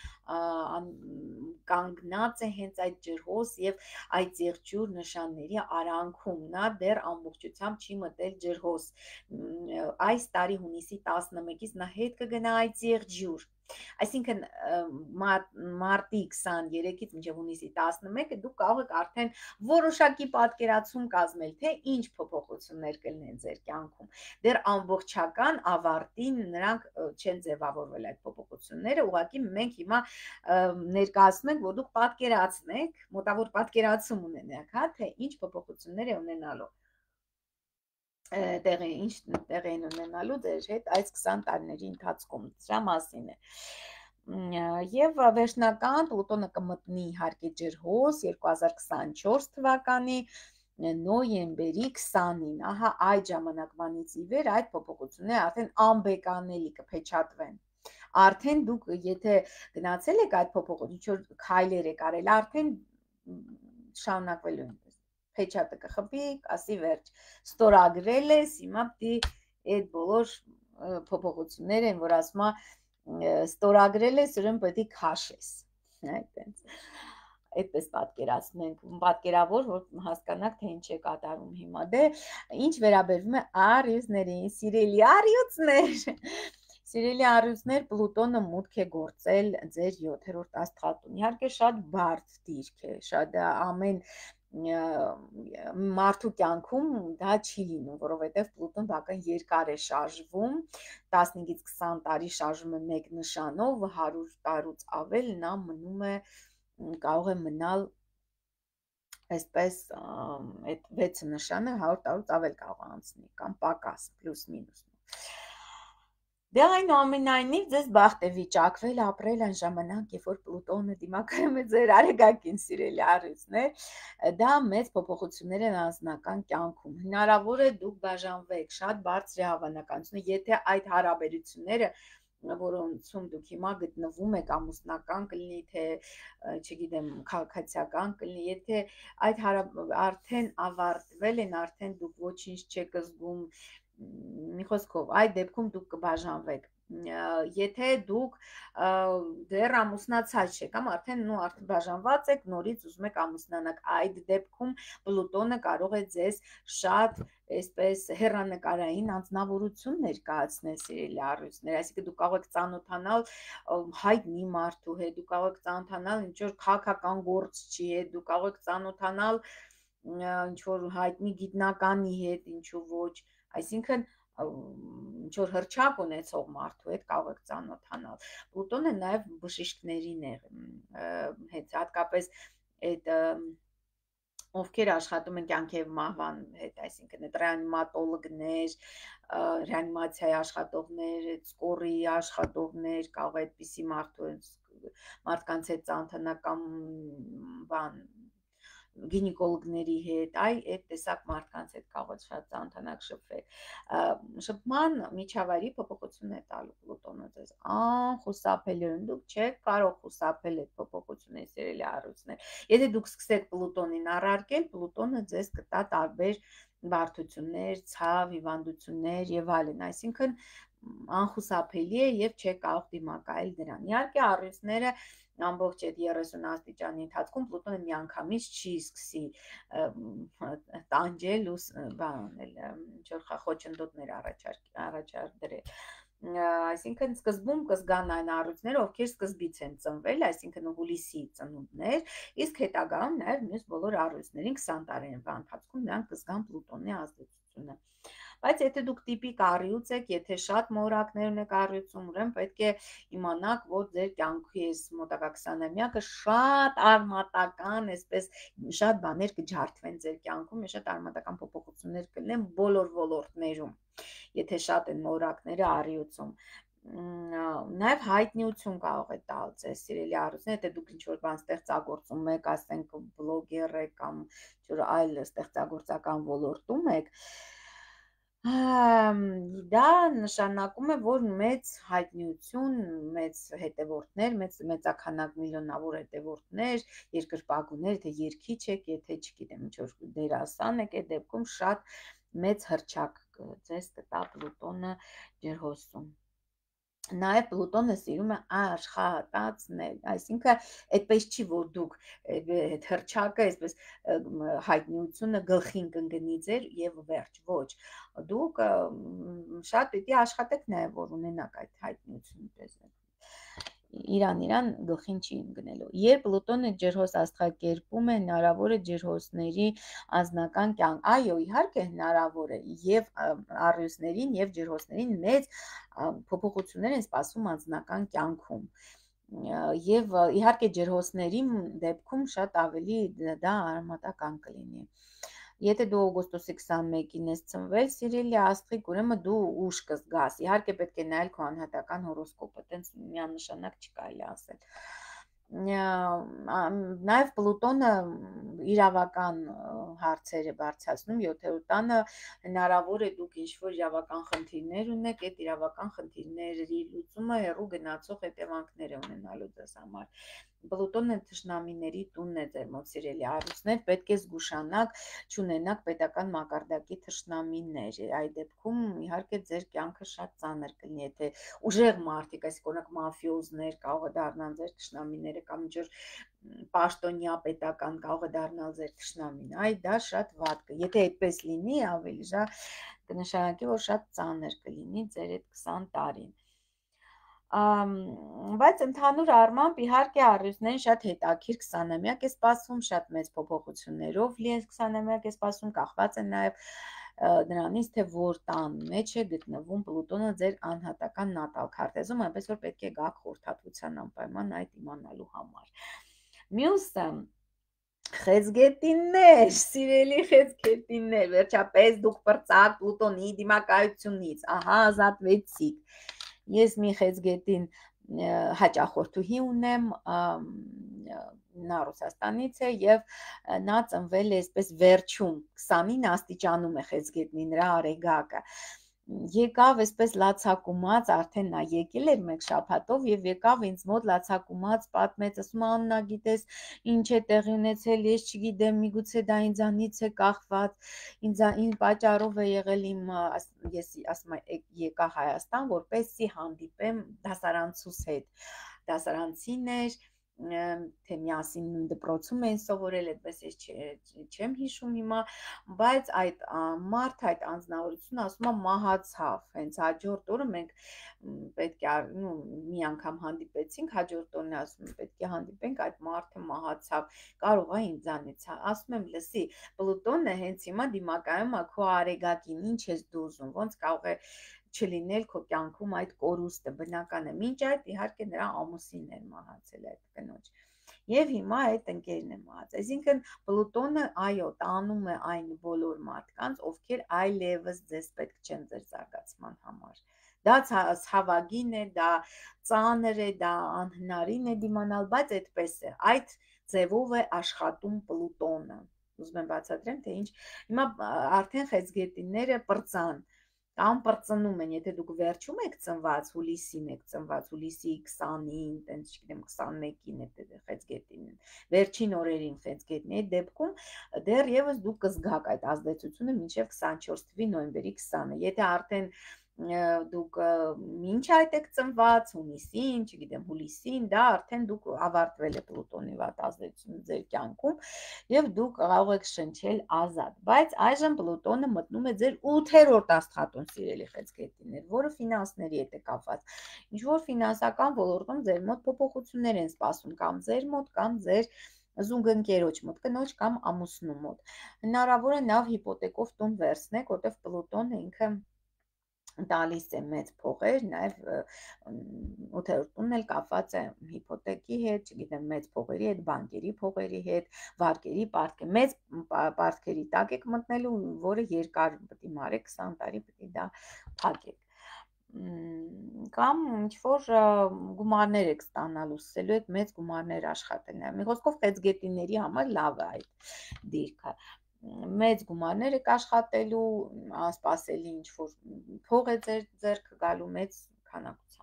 կանգնած է հենց այդ ջրհոս եւ այդ եղջյուր նշանների արանքում, նա դեռ ամբողջությամբ չի մտել ջրհոս։ Այս տարի հունիսի 11-ից նա հետ կգնա այդ եղջյուր, այսինքն մարտի 23-ից մինչև հունիսի 11-ը դուք կարող եք արդեն որոշակի պատկերացում կազմել, թե ինչ փոփոխություններ կլինեն ձեր կյանքում։ Դեռ ամբողջական ավարտին նրանք չեն ձևավորվել այդ փոփոխությունները, ուղղակի մենք հիմա ներկայացնում ենք, որ դուք պատկերացնեք, մոտավոր պատկերացում ունենաք, հա, թե ինչ փոփոխություններ է ունենալու ինչ տեղ են ունենալու ձեր հետ այս 20 տարիների ընթացքում, դրա մասին է։ Եվ վերջնական Պլուտոնը կմտնի իհարկե ջրհոս 2024 թվականի նոյեմբերի 20-ին, ահա այդ ժամանակվանից ի վեր այդ փոփոխությունները արդեն անբեկանելի կփեչատվեն։ Արդեն դուք եթե գնացել եք այդ փոփոխություն, ինչ-որ քայլեր եք արել, արդեն շարունակվելու են փեչատը կխփի, ասի վերջ, ստորագրել ես, հիմա պիտի այդ բոլոր փոփոխություններ են, որ ասում է ստորագրել ես, ուրեմն պետք է քաշես, այդպես պատկերացնենք, պատկերավոր, որ հասկանաք, թե ինչ է կատարում հիմա։ Դե ինչ վերաբերվում է առյուծներին, սիրելի առյուծներ, Սիրելի առյուծներ, Պլուտոնը մուտք է գործել ձեր 7-րդ աստղատուն, իհարկե շատ բարդ դիրք է, շատ ամեն մարդու կյանքում դա չի լինում, որովհետև Պլուտոն բավական երկար է շարժվում, 15-ից 20 տարի շարժվում է մեկ նշանով, 100 տարուց ավել նա մնում է, կարող է մնալ այսպես այդ 6 նշանը 100 տարուց ավել կարող անցնի, կամ պակաս, պլյուս մինուս։ Դե այնուամենայնիվ ձեզ բախտ է վիճակվել ապրել այն ժամանակ, երբ որ Պլուտոնը դիմակայում է ձեր արեգակին, սիրելի առյուծներ, դա մեծ փոփոխություններ են անձնական կյանքում։ Հնարավոր է դուք բաժանվեք, շատ բարձր է հավանականությունը, եթե այդ հարաբերությունները, որոնցում դուք հիմա գտնվում եք, ամուսնական կլինի, թե չգիտեմ, քաղաքացիական կլինի, եթե այդ արդեն ավարտվել են, արդեն դուք ոչինչ չեք զգում, մի խոսքով, այդ դեպքում դուք կբաժանվեք, եթե դուք դեռ ամուսնացած չեք, կամ արդեն բաժանված եք, նորից ուզում եք ամուսնանալ, այդ դեպքում Պլուտոնը կարող է ձեզ շատ այսպես հեռանկարային անձնավորություն ներկայացնել, սիրելի առյուծներ, այսինքն դուք կարող եք ծանոթանալ հայտնի մարդու հետ, դուք կարող եք ծանոթանալ ինչ-որ քաղաքական գործչի հետ, դուք կարող եք ծանոթանալ ինչ-որ հայտնի գիտնականի հետ, ինչու ոչ, այսինքն ինչ-որ հռչակ ունեցող մարդու հետ կարող եք ծանոթանալ։ Պլուտոնը նաև բժիշկներին է հետ, հատկապես այդ ովքեր աշխատում են կյանքի և մահվան հետ, այսինքն այդ ռեանիմատոլոգներ, ռեանիմացիայի աշխատողներ, սկորի աշխատողներ, կարող է այդպիսի մարդկանց հետ ծանոթանալ կամ բան գինեկոլոգների հետ, այդ տեսակ մարդկանց հետ կարող շատ ծանոթանաք, շփվել։ Շփման միջավայրի փոփոխություն է տալու Պլուտոնը ձեզ, անխուսափելիորեն դուք չեք կարող խուսափել այդ փոփոխությունից, սիրելի առույցներ։ Եթե դուք սկսեք Պլուտոնին առարկել, Պլուտոնը ձեզ կտա տարբեր բարդություններ, ցավ, հիվանդություններ եւ այլն, այսինքն անխուսափելի է եւ չեք կարող դիմակայել դրան։ Իհարկե առույցները ամբողջ այդ 30 աստիճանի ընթացքում Պլուտոնը միանգամից չի սկսի տանջել ու բանել, ինչ որ խոչընդոտներ առաջադրել։ Այսինքն սկզբում կզգան այն առույցները, ովքեր սկզբից են ծնվել, այսինքն հուլիսի ծնունդներ, իսկ հետագայում նաև մյուս բոլոր առույցներին 20 տարեկան ընթացքում նրանք կզգան Պլուտոնի ազդեցությունը։ Բայց եթե դուք տիպիկ առյուծ եք, եթե շատ մորակներ ունեք առյուծում, ուրեմն պետք է իմանաք, որ ձեր կյանքի այս մոտակա 20-ամյակը շատ արմատական, այսպես շատ բաներ կջարդվեն ձեր կյանքում, շատ արմատական փոփոխություններ կլինեն բոլոր ոլորտներում, եթե շատ են մորակները առյուծում։ Նաև հայտնիություն կարող է տալ ձեզ, սիրելի առյուծներ, եթե դուք ինչ-որ բան ստեղծագործում եք, ասենք բլոգեր եք կամ ինչ-որ այլ ստեղծագործական ոլորտում եք, դա նշանակում է, որ մեծ հայտնիություն, մեծ հետևորդներ, մեծաքանակ միլիոնավոր հետևորդներ, երկրպագուներ, եթե երգիչ եք, եթե չգիտեմ ինչ որ դերասան եք, այդ դեպքում շատ մեծ հռչակ ձեզ կտա Պլուտոնը ջրհոսում։ Նաև Պլուտոնը սիրում է աշխատացնել, այսինքն այդպես չի, որ դուք այդ հռչակը, այսպես հայտնիությունը գլխին կընկնի ձեր եւ վերջ, ոչ, դուք շատ պիտի աշխատեք նաև, որ ունենաք այդ հայտնիությունը, իրան գլխին չի ընկնելու։ Երբ Պլուտոնը ջրհոս աստղակերպում է, հնարավոր է ջրհոսների անձնական կյանք, այո, իհարկե հնարավոր է, եւ առյուծներին եւ ջրհոսներին մեծ փոփոխություններ են սպասում անձնական կյանքում։ Եվ իհարկե ջրհոսների դեպքում շատ ավելի դա արմատական կլինի։ Եթե դու օգոստոսի 21-ին ես ծնվել, սիրելի աստղիկ, ուրեմն դու ուշ կզգաս։ Իհարկե պետք է նայել քո անհատական հորոսկոպը, տենց միանշանակ չի կարելի ասել։ Նաև Պլուտոնը իրավական հարցեր է բարձրացնում 7-րդ տանը, հնարավոր է դուք ինչ-որ իրավական խնդիրներ ունեք, այդ իրավական խնդիրների լուծումը հեռու գնացող հետևանքներ է ունենալու ձեզ համար։ Պլուտոնը թշնամիների տունն է ձեր մոտ, սիրելի առյուծներ, պետք է զգուշանաք չունենաք պետական մակարդակի թշնամիներ, այդ դեպքում իհարկե ձեր կյանքը շատ ծանր կլինի, եթե ուժեղ մարդիկ, այսինքն օրինակ մաֆիոզներ կարող է դառնան ձեր թշնամիները կամ ինչ-որ պաշտոնյա պետական կարող է դառնալ ձեր թշնամին, դա շատ վատ կլինի, եթե այդպես լինի, ավելի կնշանակի, որ շատ ծանր կլինի ձեր այդ 20 տարին։ Բայց ընդհանուր առմամբ իհարկե առյուծներին շատ հետաքրքիր 20-ամյակ է սպասում, շատ մեծ փոփոխություններով լի 20-ամյակ է սպասում, կախված է նաև նրանից, թե որ տան մեջ է գտնվում Պլուտոնը ձեր անհատական նատալ քարտեզում, այնպես որ պետք է գաք խորհրդատվության անպայման այդ իմանալու համար։ Մյուսը խեցգետիններ, սիրելի խեցգետիններ, վերջապես դուք պրծակ Պլուտոնի դիմակայությունից, ահա ազատվեցիք։ Ես մի խեցգետին հաճախորդուհի ունեմ, նա Ռուսաստանից է եւ նա ծնվել է այսպես վերջում 29 աստիճանում է խեցգետնի նրա արեգակը, եկավ այսպես լացակումած, արդեն նա եկել էր մեկ շաբաթով եւ եկավ ինձ մոտ լացակումած, պատմեց, ասում աննա գիտես ինչ է տեղի ունեցել, ես չգիտեմ, միգուցե դա ինձանից է կախված, ինձ պատճառով է եղել ես ասում եմ եկա Հայաստան, որպեսզի հանդիպեմ դասարանցուս հետ, դասարանցին էր, թե միասին նույն դպրոցում էին սովորել, այդպես ես չեմ հիշում հիմա, բայց այդ մարդը, այդ անձնավորությունը ասում է մահացավ, հենց հաջորդ օրը մենք պետք է մի անգամ հանդիպեցինք, հաջորդ օրն ասում եմ պետք է հանդիպենք, այդ մարդը մահացավ, կարող է ինձանից, ասում եմ լսի, Պլուտոնը հենց հիմա դիմակայում է քո արեգակին, ինչ ես դու ուզում, ոնց կարող է չլինել քո կյանքում այդ կորուստը, բնական է, մինչ այդ իհարկե նրա ամուսինն էր մահացել այդ կնոջ, եւ հիմա այդ ընկերն է մահացել, այսինքն Պլուտոնը այո տանում է այն բոլոր մարդկանց, ովքեր այլևս ձեզ պետք չեն ձեր զարգացման համար, Դա ցավագին է, դա ծանր է, դա անհնարին է դիմանալ, բայց այդպես է։ Այդ ձևով է աշխատում Պլուտոնը։ Ուզում եմ բացատրեմ, թե ինչ։ Հիմա արդեն խեցգետինները պրծան կամ պրծնում են, եթե դուք վերջում եք ծնված, հուլիսին եք ծնված, հուլիսի 20-ին, տենց չգիտեմ 21-ին է խեցգետին, վերջին օրերին խեցգետին, այդ դեպքում դեռևս դուք կզգաք այդ ազդեցությունը մինչև 24 թվականի նոյեմբերի 20-ը։ Եթե արդեն դուք ինչ այդ եք ծնված, հունիսին, չգիտեմ, հուլիսին, դա արդեն դուք ավարտվել է Պլուտոնի վատ ազդեցությունը ձեր կյանքում եւ դուք կարող եք շնչել ազատ։ Բայց այժմ Պլուտոնը մտնում է ձեր 8-րդ աստղատուն, սիրելի խեցգետիներ, որը ֆինանսների հետ է կապված։ Ինչ որ ֆինանսական ոլորտում ձեր մոտ փոփոխություններ են սպասում կամ ձեր մոտ, կամ ձեր զուգընկերոջ մոտ, կնոջ կամ ամուսնու մոտ։ Հնարավոր է նաեւ հիպոթեկով տուն վերցնեք, որտեղ Պլուտոնը ինքը տալիս է մեծ փողեր, նաև 8-րդ տունն էլ կապված է հիպոթեկի հետ, չգիտեմ, մեծ փողերի հետ, բանկերի փողերի հետ, վարկերի, պարտքերի, մեծ պարտքերի տակ եք մտնելու, որը երկար պետք է մարեք, 20 տարի պետք է դա փակեք։ Կամ ինչ որ գումարներ եք ստանալու, սկսելու եք մեծ գումարներ աշխատել։ Մի խոսքով խեցգետինների համար լավ է այդ դիրքը։ Մեծ գումարներ եք աշխատելու, անսպասելի ինչ որ փող է ձեր ձեռքը գալու մեծ քանակությամբ։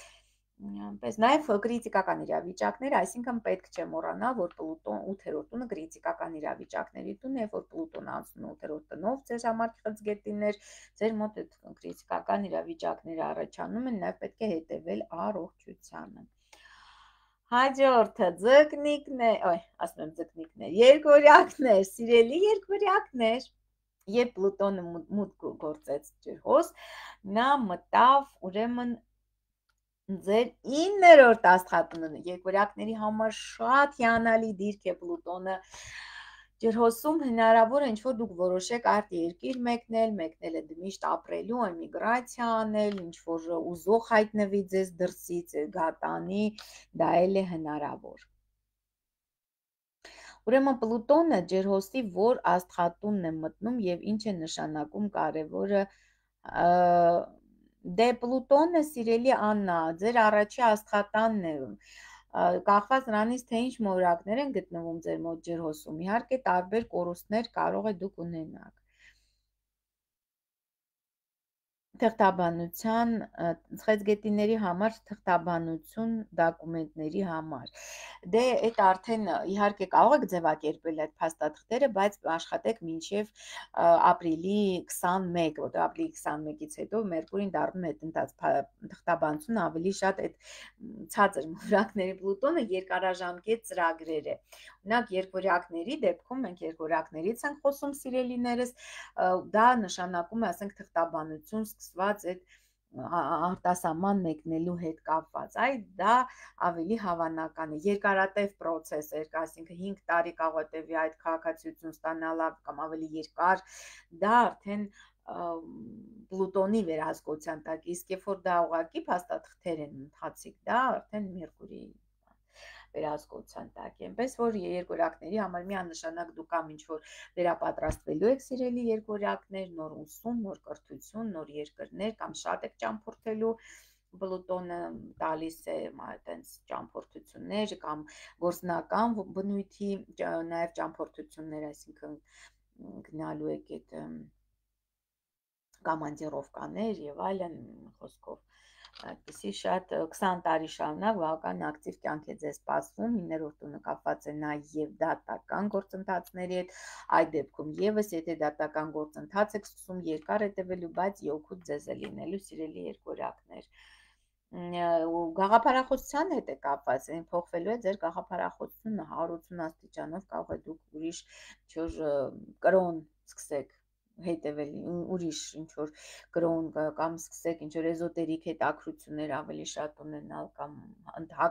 Պես նաև կրիտիկական իրավիճակներ, այսինքն պետք չէ մոռանալ, որ Պլուտոն 8-րդ տունը կրիտիկական իրավիճակների տունն է, որ Պլուտոնը անցնում 8-րդ տնով ձեր համար խեցգետիններ, ձեր մոտ այդ կրիտիկական իրավիճակները առաջանում են, նաև պետք է հետևել առողջությանը։ Հաջորդը ձկնիկներ, ասում եմ ձկնիկներ, երկորյակներ, սիրելի երկորյակներ, երբ Պլուտոնը մուտք գործեց ջեր հոս, նա մտավ ուրեմն ձեր 9-րդ աստղատունը, երկորյակների համար շատ հիանալի դիրք է Պլուտոնը ջրհոսում, հնարավոր է ինչ-որ դուք որոշեք արդ երկիր մեկնել է միշտ ապրելու, էմիգրացիա անել, ինչ-որ ուզող հայտնվի ձեզ դրսից, գատանի, դա էլ է հնարավոր։ Ուրեմն Պլուտոնը ջրհոսի որ աստղատունն է մտնում եւ ինչ է նշանակում կարևորը Դե Պլուտոնը, սիրելի Աննա, ձեր առաջի աստղատանն է, կախված նրանից, թե ինչ մոլորակներ են գտնվում ձեր մոտ ջրհոսում, իհարկե տարբեր կորուստներ կարող է դուք ունենաք։ Թղթաբանության, խեցգետիների համար թղթաբանություն դոկումենտների համար։ Դե այդ արդեն իհարկե կարող եք ձևակերպել այդ փաստաթղթերը, բայց աշխատեք մինչև ապրիլի 21, որտեղ ապրիլի 21-ից հետո Մերկուրին դառնում է տնտած թղթաբանությունը ավելի շատ այդ ցածր մոլորակների Պլուտոնը երկարաժամկետ ծրագրեր է։ Օրինակ երկորյակների դեպքում մենք երկորյակներից ենք խոսում, սիրելիներս, դա նշանակում է, ասենք, թղթաբանություն սկսված այդ արտասահման մեկնելու հետ կապված, դա ավելի հավանական է, երկարատև պրոցես է, այսինքն 5 տարի կարող է տևի այդ քաղաքացիություն ստանալը կամ ավելի երկար, դա արդեն Պլուտոնի վերահսկողության տակ, իսկ երբ որ դա ուղղակի փաստաթղթեր են ընթացիկ, դա արդեն Մերկուրիի վերահսկողության տակ է, այնպես որ երկորյակների համար միանշանակ դուք կամ ինչ-որ վերապատրաստվելու եք, սիրելի երկորյակներ, նոր ուսում, նոր կրթություն, նոր երկրներ, կամ շատ եք ճամփորդելու, Պլուտոնը տալիս է այտենց ճամփորդություններ կամ գործնական բնույթի նաև ճամփորդություններ, այսինքն գնալու եք այդ կոմանդիրովկաներ եւ այլն, խոսքով այդպեսի շատ 20 տարի շարունակ բավական ակտիվ կյանք է ձեզ սպասվում, 9-րդ տունը կապված է նաև դատական գործընթացների հետ, այդ դեպքում եւս եթե դատական գործընթաց եք սկսում, երկար է տևելու, բայց օգուտ ձեզ է լինելու, սիրելի երկորյակներ։ Գաղափարախոսության հետ է կապված, փոխվելու է ձեր գաղափարախոսությունը 180 աստիճանով, կարող է դուք ուրիշ ինչ-որ կրոն սկսեք հետևել, ուրիշ ինչ-որ կրոն կամ սկսեք ինչ-որ էզոտերիկ հետաքրություններ ավելի շատ ունենալ կամ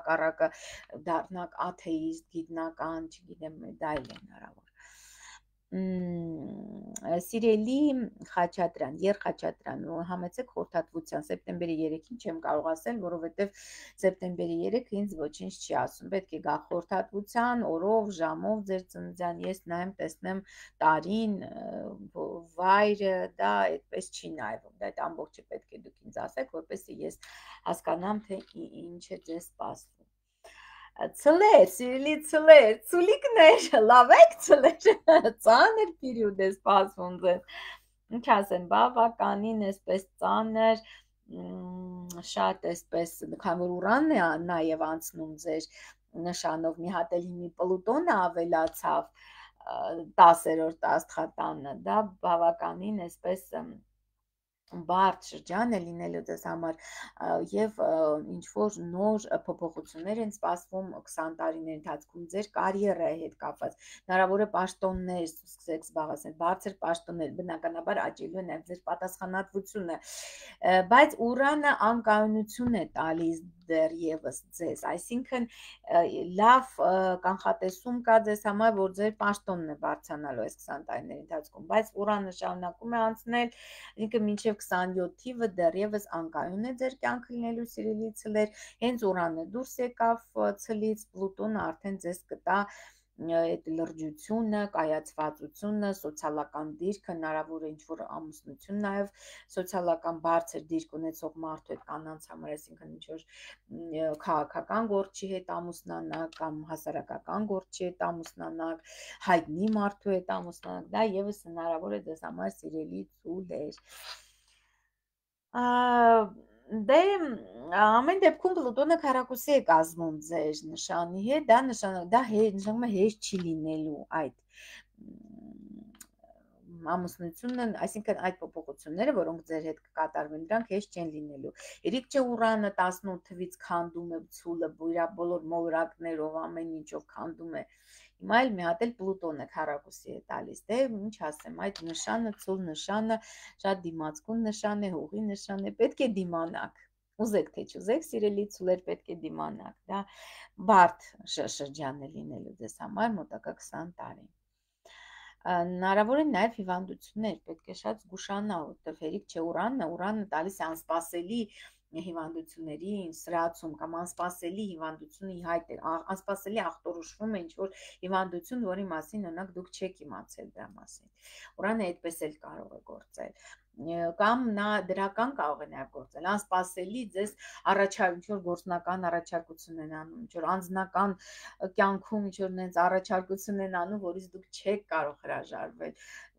հակառակը դառնաք աթեիստ, գիտնական, չգիտեմ, դա էլ է հնարավոր։ Սիրելի Խաչատրյան, Երխաչատրյան, համեցեք խորհրդատվության սեպտեմբերի 3-ին չեմ կարող ասել, որովհետև սեպտեմբերի 3-ը ինձ ոչինչ չի ասում։ Պետք է գա խորհրդատվության, օրով, ժամով ձեր ծննդյան, ես նայեմ, տեսնեմ տարին, վայրը, դա այդպես չի նայվում։ Դա այդ ամբողջը պետք է դուք ինձ ասեք, որպեսզի ես հասկանամ, թե ինչ է ձեզ սպասվում։ Ցլեր, սիրելի ցլեր, ցուլիկներ, լավ եք ցլեր, ծանր պիրիուդ է սպասվում ձեզ, ինչ ասեմ, բավականին էսպես ծանր, շատ էսպես, քանի որ ուրանն է նաև անցնում ձեր նշանով, մի հատ էլ հիմի Պլուտոնը ավելացավ 10-րդ աստղատանը, դա բավականին էսպես բարդ շրջան է լինելու ձեզ համար եւ ինչ որ նոր փոփոխություններ են սպասվում 20 տարիների ընթացքում ձեր կարիերայի հետ կապված։ Հնարավոր է պաշտոններ սկսեք զբաղեցնել, բարձր պաշտոններ, բնականաբար աճելու է նաեւ ձեր պատասխանատվությունը, բայց Ուրանը անկայունություն է տալիս դեռևս ձեզ, այսինքն լավ կանխատեսում կա ձեզ համար, որ ձեր պաշտոնն է բարձրանալու այս 20 տարիների ընթացքում, բայց Ուրանը շարունակում է անցնել, ինքը մինչև 27 թիվը դեռևս անկայուն է ձեր կյանքը լինելու սիրելի ցլեր, հենց Ուրանը դուրս եկավ ցլից, Պլուտոնը արդեն ձեզ կտա այդ լրջությունը, կայացվածությունը, սոցիալական դիրքը, հնարավոր է ինչ-որ ամուսնություն նաև սոցիալական բարձր դիրք ունեցող մարդու հետ կանանց համար, այսինքն ինչ-որ քաղաքական գործի հետ ամուսնանալ կամ հասարակական գործի հետ ամուսնանալ, հայտնի մարդու հետ ամուսնանալ, դա եւս հնարավոր է ձեզ համար սիրելի ցուլեր։ Դե ամեն դեպքում Պլուտոնը քառակուսի է կազմում ձեր նշանի հետ, դա նշանակում է հեշտ չի լինելու այդ ամուսնությունը, այսինքն այդ փոփոխությունները, որոնք ձեր հետ կկատարվեն, դրանք հեշտ չեն լինելու։ Երիք չէ Ուրանը 18 թվից քանդում է ցուլը, իր բոլոր մոլորակներով, ամեն ինչով քանդում է։ Հիմա էլ մի հատ էլ Պլուտոնը քառակուսի է տալիս, դե ինչ ասեմ, այդ նշանը, ցուլ նշանը շատ դիմացկուն նշան է, հողի նշան է, պետք է դիմանաք, ուզեք թե չուզեք, սիրելի ցուլեր, պետք է դիմանաք, դա բարդ շրջան է լինելու ձեզ համար մոտակա 20 տարի։ Հնարավոր են նաև հիվանդություններ, պետք է շատ զգուշանալ, որտեղ հերիք չէ Ուրանը տալիս է անսպասելի հիվանդությունների սրացում կամ անսպասելի հիվանդությունը իհայտ է, անսպասելի ախտորոշվում է ինչ-որ հիվանդություն, որի մասին օրինակ դուք չեք իմացել դրա մասին։ Ուրանը այդպես էլ կարող է գործել, կամ նա դրական կարող է նաև գործել, անսպասելի ձեզ ինչ-որ գործնական առաջարկություն են անում, ինչ-որ անձնական կյանքում ինչ-որ նենց առաջարկություն են անում, որից դուք չեք կարող հրաժարվել,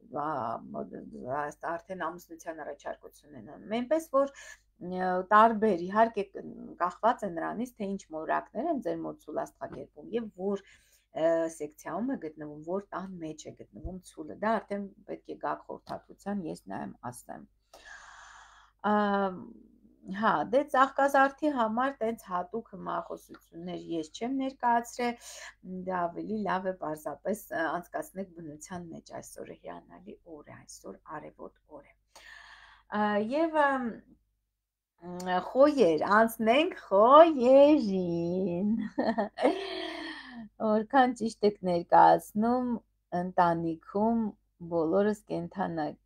արդեն ամուսնության առաջարկություն են անում, այնպես որ տարբեր իհարկե կախված է նրանից, թե ինչ մոլորակներ են ձեր մոտ ցուլ աստղագերբում եւ որ սեկցիայում է գտնվում, որ տան մեջ է գտնվում ցուլը, դա արդեն պետք է գա խորհրդատվության, ես նայեմ ասեմ։ Հա, դե ծաղկազարդի համար տենց հատուկ մախոսություններ ես չեմ ներկայացրել, դա ավելի լավ է պարզապես անցկացնեք բնության մեջ, այսօրը հիանալի օր է, այսօր արևոտ օր է։ Եվ խոյեր, անցնենք խոյերին, որքան ճիշտ եք ներկայացնում ընտանիքում բոլորս կենթանակ,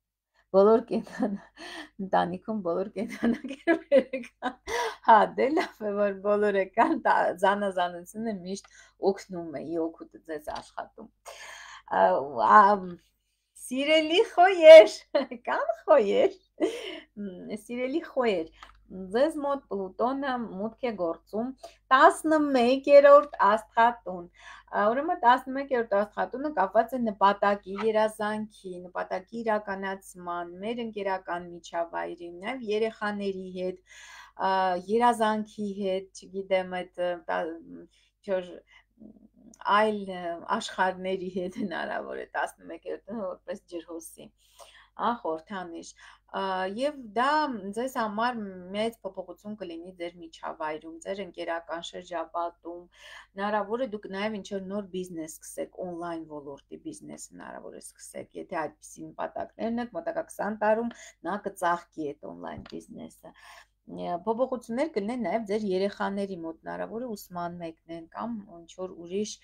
ընտանիքում բոլոր կենթանակերպերը կան, հա դե լավ է, որ բոլորը կան, զանազանությունը միշտ օգնում է, օգուտը ձեզ աշխատում։ Սիրելի խոյեր, կան խոյեր, սիրելի խոյեր, ձեզ մոտ Պլուտոնը մուտք է գործում 11-րդ աստղատուն, ուրեմն 11-րդ աստղատունը կապված է նպատակի, երազանքի, նպատակի իրականացման, մեր ընկերական միջավայրի, նաև երեխաների հետ, երազանքի հետ, չգիտեմ, այդ այլ աշխարհների հետ հնարավոր է 11-րդը որպես ջրհոսի, խորհրդանիշ, եւ դա ձեզ համար մեծ փոփոխություն կլինի ձեր միջավայրում, ձեր ընկերական շրջապատում, հնարավոր է դուք նաեւ ինչ-որ նոր բիզնես սկսեք, օնլայն ոլորտի բիզնես հնարավոր է սկսեք, եթե այդպիսի նպատակներն եք, մոտակա 20 տարում նա կծաղկի այդ օնլայն բիզնեսը։ փոփոխություններ կլինեն նաև ձեր երեխաների մոտ, հնարավոր է ուսման մեկնեն կամ ինչ որ ուրիշ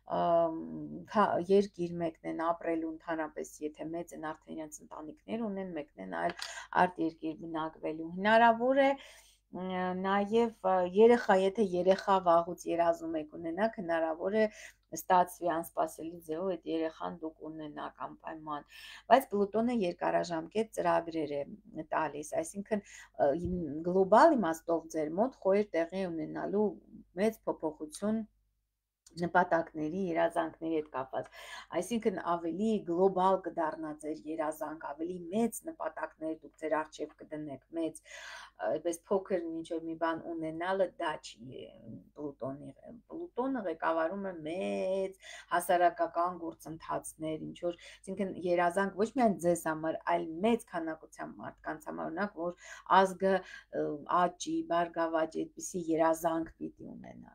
երկիր մեկնեն ապրելու ընդհանրապես, եթե մեծ են արդեն իրենց ընտանիքներ ունեն, մեկնեն այլ արտերկիր բնակվելու, հնարավոր է նաև եթե երեխա վաղուց երազում եք ունենաք, հնարավոր է ստացվի անսպասելի ձևով այդ երեխան դուք ունենաք անպայման, բայց Պլուտոնը երկարաժամկետ ծրագրեր է տալիս, այսինքն գլոբալ իմաստով ձեր մոտ խոհեր տեղի ունենալու մեծ փոփոխություն նպատակների, երազանքների հետ կապված, այսինքն ավելի գլոբալ կդառնա ձեր երազանք, ավելի մեծ նպատակներ դուք ձեր առջև կդնեք, մեծ, այդպես փոքր ինչ-որ մի բան ունենալը դա չի Պլուտոնը ղեկավարում է մեծ հասարակական գործընթացներ, ինչ որ, այսինքն երազանք ոչ միայն ձեզ համար, այլ մեծ քանակությամբ մարդկանց համար, օրինակ, որ ազգը աճի, բարգավաճի, այդպիսի երազանք պիտի ունենաք։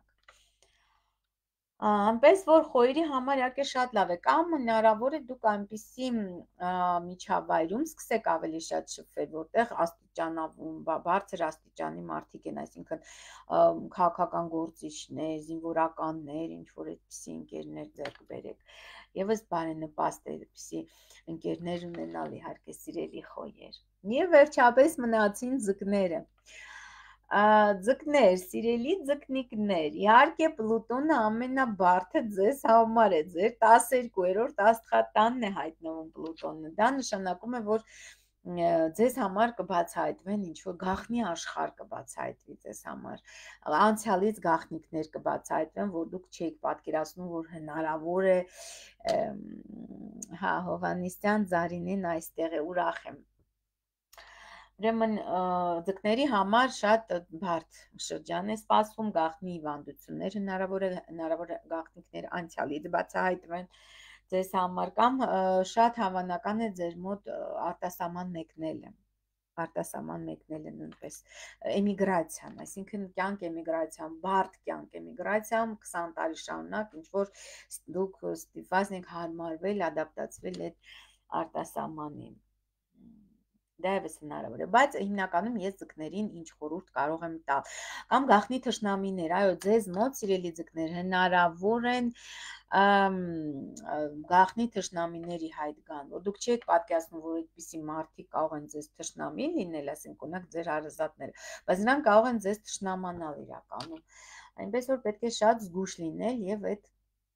Այնպես որ խոյերի համար իհարկե շատ լավ է, կամ հնարավոր է դուք այնպիսի միջավայրում սկսեք ավելի շատ շփվել, որտեղ բարձր աստիճանի մարդիկ են, այսինքն քաղաքական գործիչներ, զինվորականներ, ինչ որ այդպիսի ընկերներ ձեռք բերեք, եւս բարենպաստ է այդպիսի ընկերներ ունենալ, իհարկե սիրելի խոյեր։ Եվ վերջապես մնացին ձկները։ Ձկներ, սիրելի ձկնիկներ, իհարկե Պլուտոնը ամենաբարդը ձեզ համար է, ձեր 12-րդ աստղատանն է հայտնվում Պլուտոնը, դա նշանակում է, որ ձեզ համար կբացահայտվեն ինչ-որ գաղտնի աշխարհ կբացահայտվի ձեզ համար, անցյալից գաղտնիքներ կբացահայտվեն, որ դուք չեք պատկերացնում, որ հնարավոր է, Հովհաննիսյան Զարինեն այստեղ է, ուրախ եմ։ Ուրեմն ձկների համար շատ բարդ շրջան է սպասվում, գաղտնի հիվանդություններ հնարավոր է գաղտնիքներ անցյալից բացահայտվեն ձեզ համար, կամ շատ հավանական է ձեր մոտ արտասահման մեկնելը նույնպես, էմիգրացիան, այսինքն կյանք էմիգրացիան, բարդ կյանք էմիգրացիան 20 տարի շարունակ, ինչ որ դուք ստիպված եք հարմարվել, ադապտացվել այդ արտասահմանին, դա եւս հնարավոր է, բայց հիմնականում ես ձկներին ինչ խորհուրդ կարող եմ տալ, կամ գաղտնի թշնամիներ, այո, ձեզ մոտ սիրելի ձկներ հնարավոր են գաղտնի թշնամիների հայտ գան, որ դուք չեք պատկերացնում, որ այդպիսի մարդիկ կարող են ձեզ թշնամի լինել, ասենք օրինակ ձեր հարազատները, բայց նրանք կարող են ձեզ թշնամանալ իրականում, այնպես որ պետք է շատ զգույշ լինել եւ այդ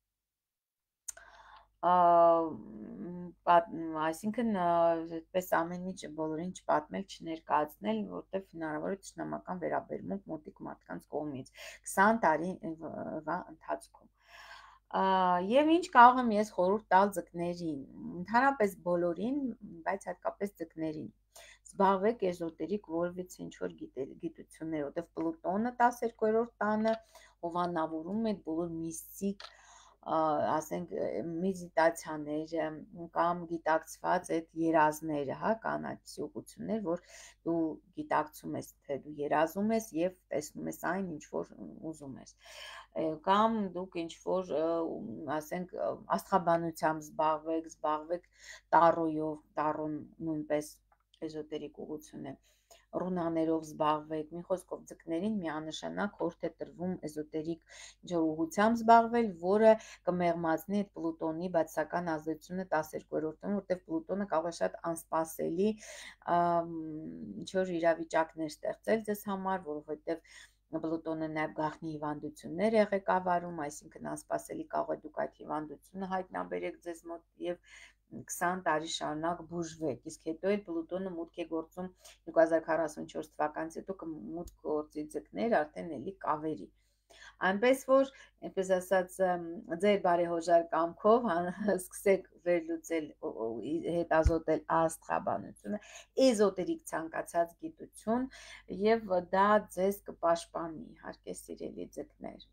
այսինքն այդպես ամեն ինչ բոլորին չպատմել, չներկայացնել, որտեղ հնարավոր է թշնամական վերաբերմունք մոտիկ մարդկանց կողմից 20 տարի ընթացքում։ Եվ ինչ կարող եմ ես խորհուրդ տալ ձկներին, ընդհանրապես բոլորին, բայց հատկապես ձկներին, զբաղվեք էզոտերիկ որևիցե ինչ-որ գիտություններ, որտեղ Պլուտոնը 12-րդ տանը հովանավորում է բոլոր միստիկ, ասենք մեդիտացիաներ կամ գիտակցված այդ երազները, կան այդպիսի ուղղություններ, որ դու գիտակցում ես, թե դու երազում ես եւ տեսնում ես այն, ինչ որ ուզում ես, կամ դուք ինչ որ ասենք աստղաբանությամբ զբաղվեք տարոյով, տարոն նույնպես էզոտերիկ ուղղություն է, ռունաներով զբաղվեք, մի խոսքով ձկներին միանշանակ խորհուրդ է տրվում էզոտերիկ ինչ-որ ուղղությամբ զբաղվել, որը կմեղմացնի այդ Պլուտոնի բացասական ազդեցությունը 12-րդում, որտեղ Պլուտոնը կարող է շատ անսպասելի ինչ-որ իրավիճակներ ստեղծել ձեզ համար, որովհետև Պլուտոնը նաև գաղտնի հիվանդություններ է ղեկավարում, այսինքն անսպասելի կարող է դուք այդ հիվանդությունը հայտնաբերեք ձեզ մոտ եւ 20 տարի շարունակ բուժվեք, իսկ հետո էլ Պլուտոնը մուտք է գործում 2044 թվականից հետո մուտք գործի ձկներ արդեն էլի կավերի, այնպես որ, այնպես ասած, ձեր բարեհոժար կամքով սկսեք վերլուծել, հետազոտել աստղաբանությունը, էզոտերիկ ցանկացած գիտություն եւ դա ձեզ կպաշտպանի, իհարկե սիրելի ձկներ։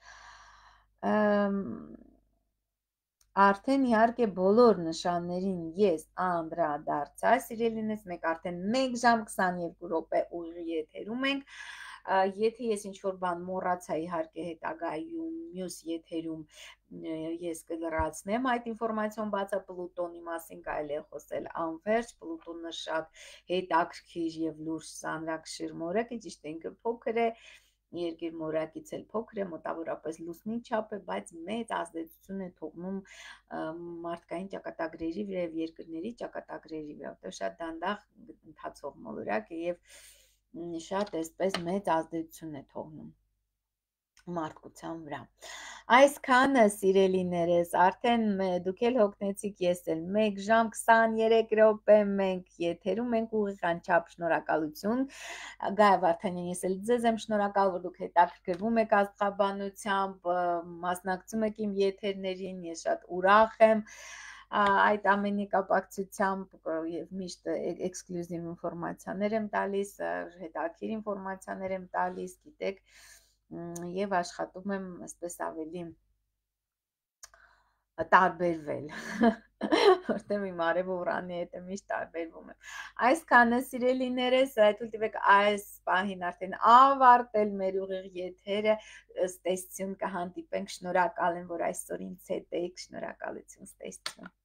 Արդեն իհարկե բոլոր նշաններին ես անդրադարձա, սիրելիներս, մենք արդեն 1 ժամ 22 րոպե ուղիղ եթերում ենք, Եթե ես ինչ-որ բան մոռացա, իհարկե հետագայում մյուս եթերում ես կլրացնեմ այդ ինֆորմացիոն բացը Պլուտոնի մասին կարելի է խոսել անվերջ, Պլուտոնը շատ հետաքրքիր եւ լուրջ ծանրակշիռ մորեք է, ճիշտ է ինքը փոքր է, երկիր մորակից էլ փոքր է, մոտավորապես լուսնի չափ է, բայց մեծ ազդեցություն է թողնում մարդկային ճակատագրերի վրա եւ երկրների ճակատագրերի վրա, որտեղ շատ դանդաղ ընթացող մոլորակ է եւ շատ այսպես մեծ ազդեցություն է թողնում մարդկության վրա։ Այսքանը սիրելիներս, արդեն դուք էլ հոգնեցիք, ես էլ 1 ժամ 23 րոպե մենք եթերում ենք, ուղիղ անչափ շնորհակալություն Գայա Վարդանյան, ես էլ ձեզ եմ շնորհակալ, որ դուք հետաքրքրվում եք աստղաբանությամբ, մասնակցում եք իմ եթերներին, ես շատ ուրախ եմ այդ ամենի կապակցությամբ եւ միշտ էքսկլյուզիվ ինֆորմացիաներ եմ տալիս, հետաքրքիր ինֆորմացիաներ եմ տալիս, գիտեք, եւ աշխատում եմ այսպես ավելի տարբերվել, որտեղ իմ արևոռանի հետ միշտ տարբերվում եմ։ Այսքանը սիրելիներս, թույլ տվեք այս պահին արդեն ավարտել մեր ուղիղ եթերը, ըստ տեսություն կհանդիպենք, շնորհակալ եմ, որ այսօր ինձ հետ եք, շնորհակալություն, ըստ տեսություն։